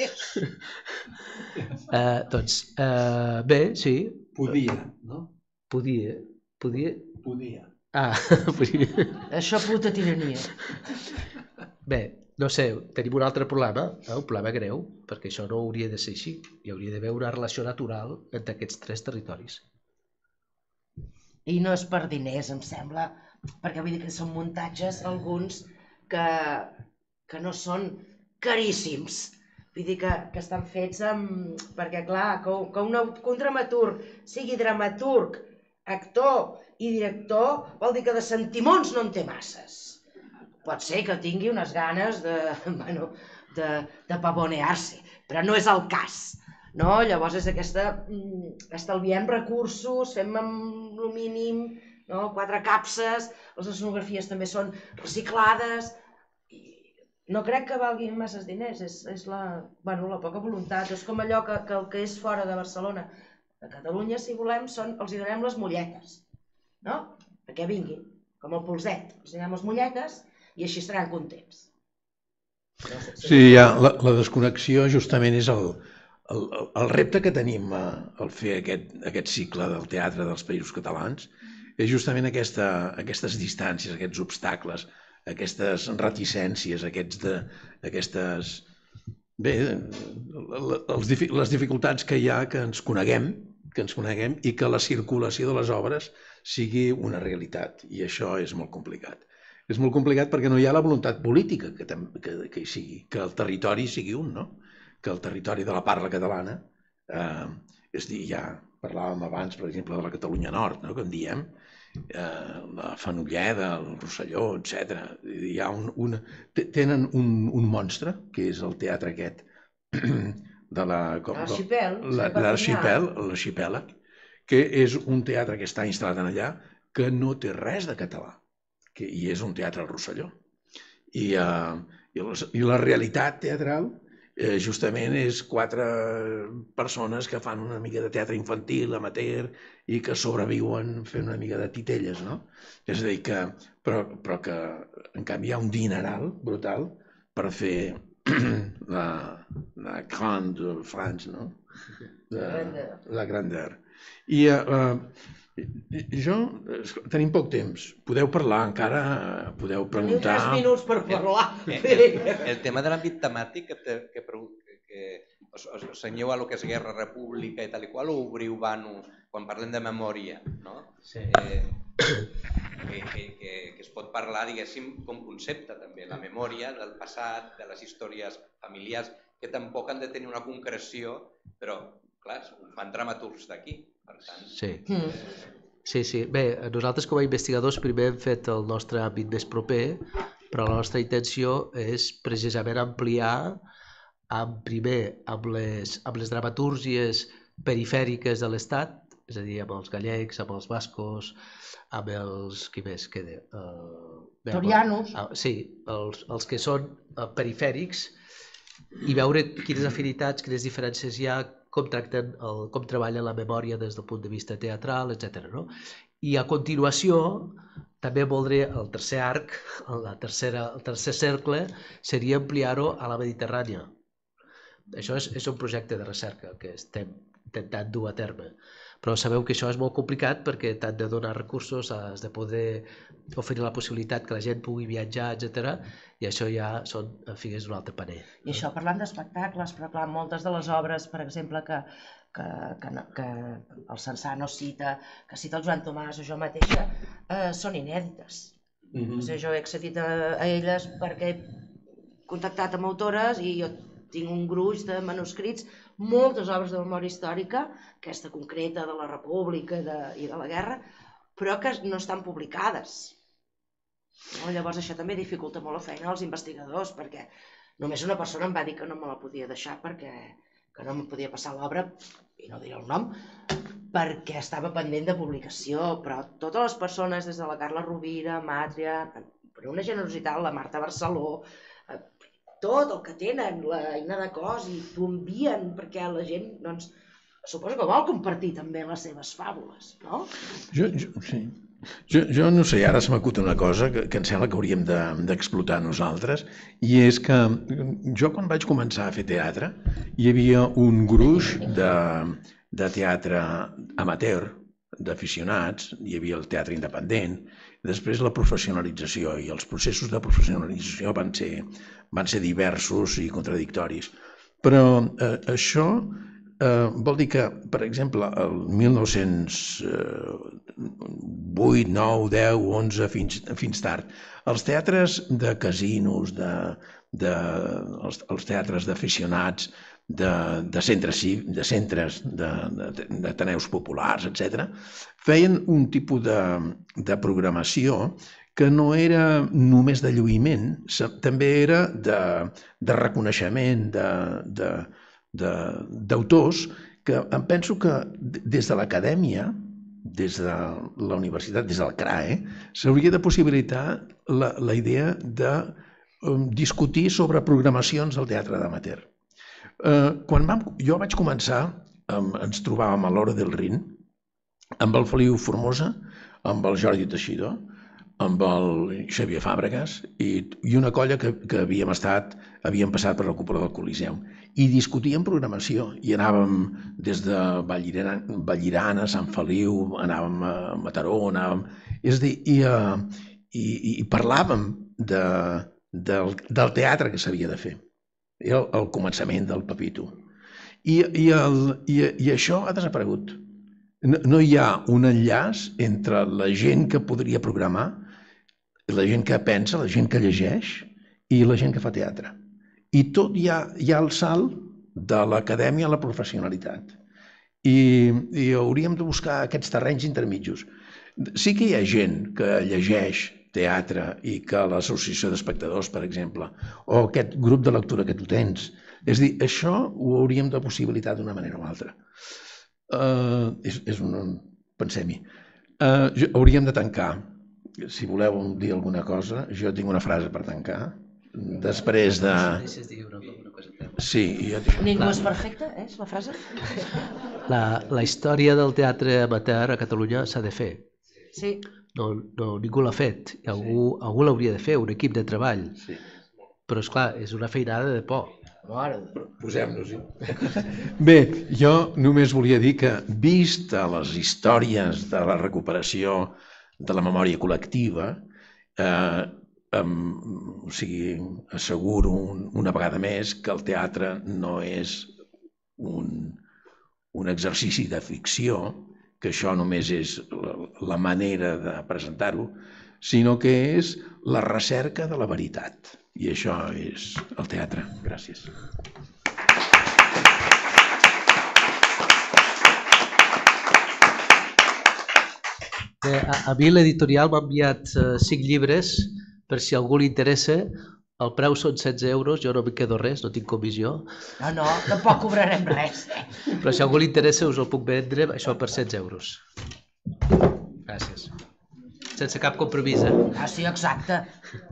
Doncs, bé, sí. Podia, no? Podia. Ah, això puta tirania. Bé, no sé, tenim un altre problema, un problema greu, perquè això no hauria de ser així. Hi hauria d'haver una relació natural entre aquests 3 territoris. I no és per diners, em sembla, perquè vull dir que són muntatges, alguns, que no són caríssims. Vull dir que estan fets perquè, clar, que un dramaturg sigui dramaturg, actor i director, vol dir que de sentimons no en té masses. Pot ser que tingui unes ganes de pavonear-se, però no és el cas. Llavors és estalviem recursos, fem amb el mínim, 4 capses, les escenografies també són reciclades. No crec que valguin masses diners, és la poca voluntat. És com allò que el que és fora de Barcelona. A Catalunya, si volem, els hi donem les molletes, perquè vinguin, com el polset. Els hi donem les molletes i així estaran contents. Sí, la desconnexió justament és el repte que tenim al fer aquest cicle del teatre dels Països Catalans, és justament aquestes distàncies, aquests obstacles, aquestes reticències, les dificultats que hi ha que ens coneguem i que la circulació de les obres sigui una realitat. I això és molt complicat. És molt complicat perquè no hi ha la voluntat política que hi sigui, que el territori sigui un, que el territori de la parla catalana, és a dir, ja parlàvem abans, per exemple, de la Catalunya Nord, que en diem, la Fenolleda, el Rosselló, etc. Tenen un monstre, que és el teatre aquest de l'arxipèlag, que és un teatre que està instal·lat allà, que no té res de català, i és un teatre al Rosselló. I la realitat teatral justament és 4 persones que fan una mica de teatre infantil, amateur, i que sobreviuen fent una mica de titelles, no? És a dir, però que en canvi hi ha un dineral brutal per fer la Grande France, no? La grandeur. I tenim poc temps, podeu parlar encara, podeu preguntar... Teniu 3 minuts per parlar. El tema de l'àmbit temàtic que us senyeu a lo que és Guerra, República i tal i qual, o obriu vano quan parlem de memòria, no? Que es pot parlar, diguéssim, com concepte també, la memòria del passat, de les històries familiars, que tampoc han de tenir una concreció, però, clar, ho fan dramaturgs d'aquí, per tant... Sí. Bé, nosaltres com a investigadors primer hem fet el nostre àmbit més proper, però la nostra intenció és precisament ampliar primer amb les dramatúrgies perifèriques de l'Estat, és a dir, amb els gallecs, amb els bascos, amb els... qui més queda? Torianos. Sí, els que són perifèrics, i veure quines afinitats, quines diferències hi ha, com treballen la memòria des del punt de vista teatral, etc. I a continuació també voldré el tercer arc, el tercer cercle, seria ampliar-ho a la Mediterrània. Això és un projecte de recerca que estem intentant dur a terme. Però sabeu que això és molt complicat perquè t'han de donar recursos, has de poder oferir la possibilitat que la gent pugui viatjar, etc. I això ja són figues d'un altre paner. I això parlant d'espectacles, però clar, moltes de les obres, per exemple, que el Censà no cita, que cita el Joan Tomàs o jo mateixa, són inèdites. Jo he accedit a elles perquè he contactat amb autores i jo tinc un gruix de manuscrits, moltes obres de memòria històrica, aquesta concreta de la República i de la Guerra, però que no estan publicades. Llavors això també dificulta molt la feina als investigadors, perquè només una persona em va dir que no me la podia deixar perquè no em podia passar l'obra, i no diré el nom, perquè estava pendent de publicació, però totes les persones, des de la Carla Rovira, Màtria, per una generositat, la Marta Barceló, tot el que tenen, la Ina de Cos, i t'ho envien perquè la gent, doncs, suposo que vol compartir també les seves fàbules, no? Jo no sé, ara se m'acut una cosa que em sembla que hauríem d'explotar nosaltres, i és que jo quan vaig començar a fer teatre hi havia un gruix de teatre amateur, d'aficionats, hi havia el teatre independent, després la professionalització, i els processos de professionalització van ser diversos i contradictoris. Però això vol dir que, per exemple, el 1908, 9, 10, 11, fins tard, els teatres de casinos, els teatres d'aficionats, de centres, d'ateneus populars, etc., feien un tipus de programació que no era només de lluïment, també era de reconeixement d'autors, que em penso que des de l'acadèmia, des de la universitat, des del CRAE, s'hauria de possibilitar la idea de discutir sobre programacions del teatre d'amateur. Quan jo vaig començar, ens trobàvem a l'Hora del Rin, amb el Feliu Formosa, amb el Jordi Teixidor, amb el Xavier Fàbregas i una colla que havíem passat per la cúpula del Coliseum i discutíem programació i anàvem des de Vallirana, Sant Feliu, anàvem a Mataró, és a dir, i parlàvem del teatre que s'havia de fer. Era el començament del Pepito. I això ha desaparegut. No hi ha un enllaç entre la gent que podria programar, la gent que pensa, la gent que llegeix i la gent que fa teatre. I tot hi ha el salt de l'acadèmia a la professionalitat. I hauríem de buscar aquests terrenys intermitjos. Sí que hi ha gent que llegeix teatre i que l'associació d'espectadors, per exemple, o aquest grup de lectura que tu tens. És a dir, això ho hauríem de possibilitar d'una manera o altra. Pensem-hi. Hauríem de tancar. Si voleu dir alguna cosa, jo tinc una frase per tancar. Després de... Sí, jo tinc... Ningú és perfecte, és la frase? La història del teatre amateur a Catalunya s'ha de fer. Sí. Ningú l'ha fet. Algú l'hauria de fer, un equip de treball. Però, esclar, és una feinada de por. Posem-nos-hi. Bé, jo només volia dir que, vista les històries de la recuperació de la memòria col·lectiva, asseguro una vegada més que el teatre no és un exercici de ficció, que això només és la manera de presentar-ho, sinó que és la recerca de la veritat. I això és el teatre. Gràcies. A mi l'editorial m'ha enviat 5 llibres, per si a algú li interessa. El preu són 16 euros, jo no em quedo res, no tinc comissió. No, tampoc cobrarem res. Però si a algú li interessa us el puc vendre, això per 16 euros. Gràcies. Sense cap compromís, Ah, sí, exacte.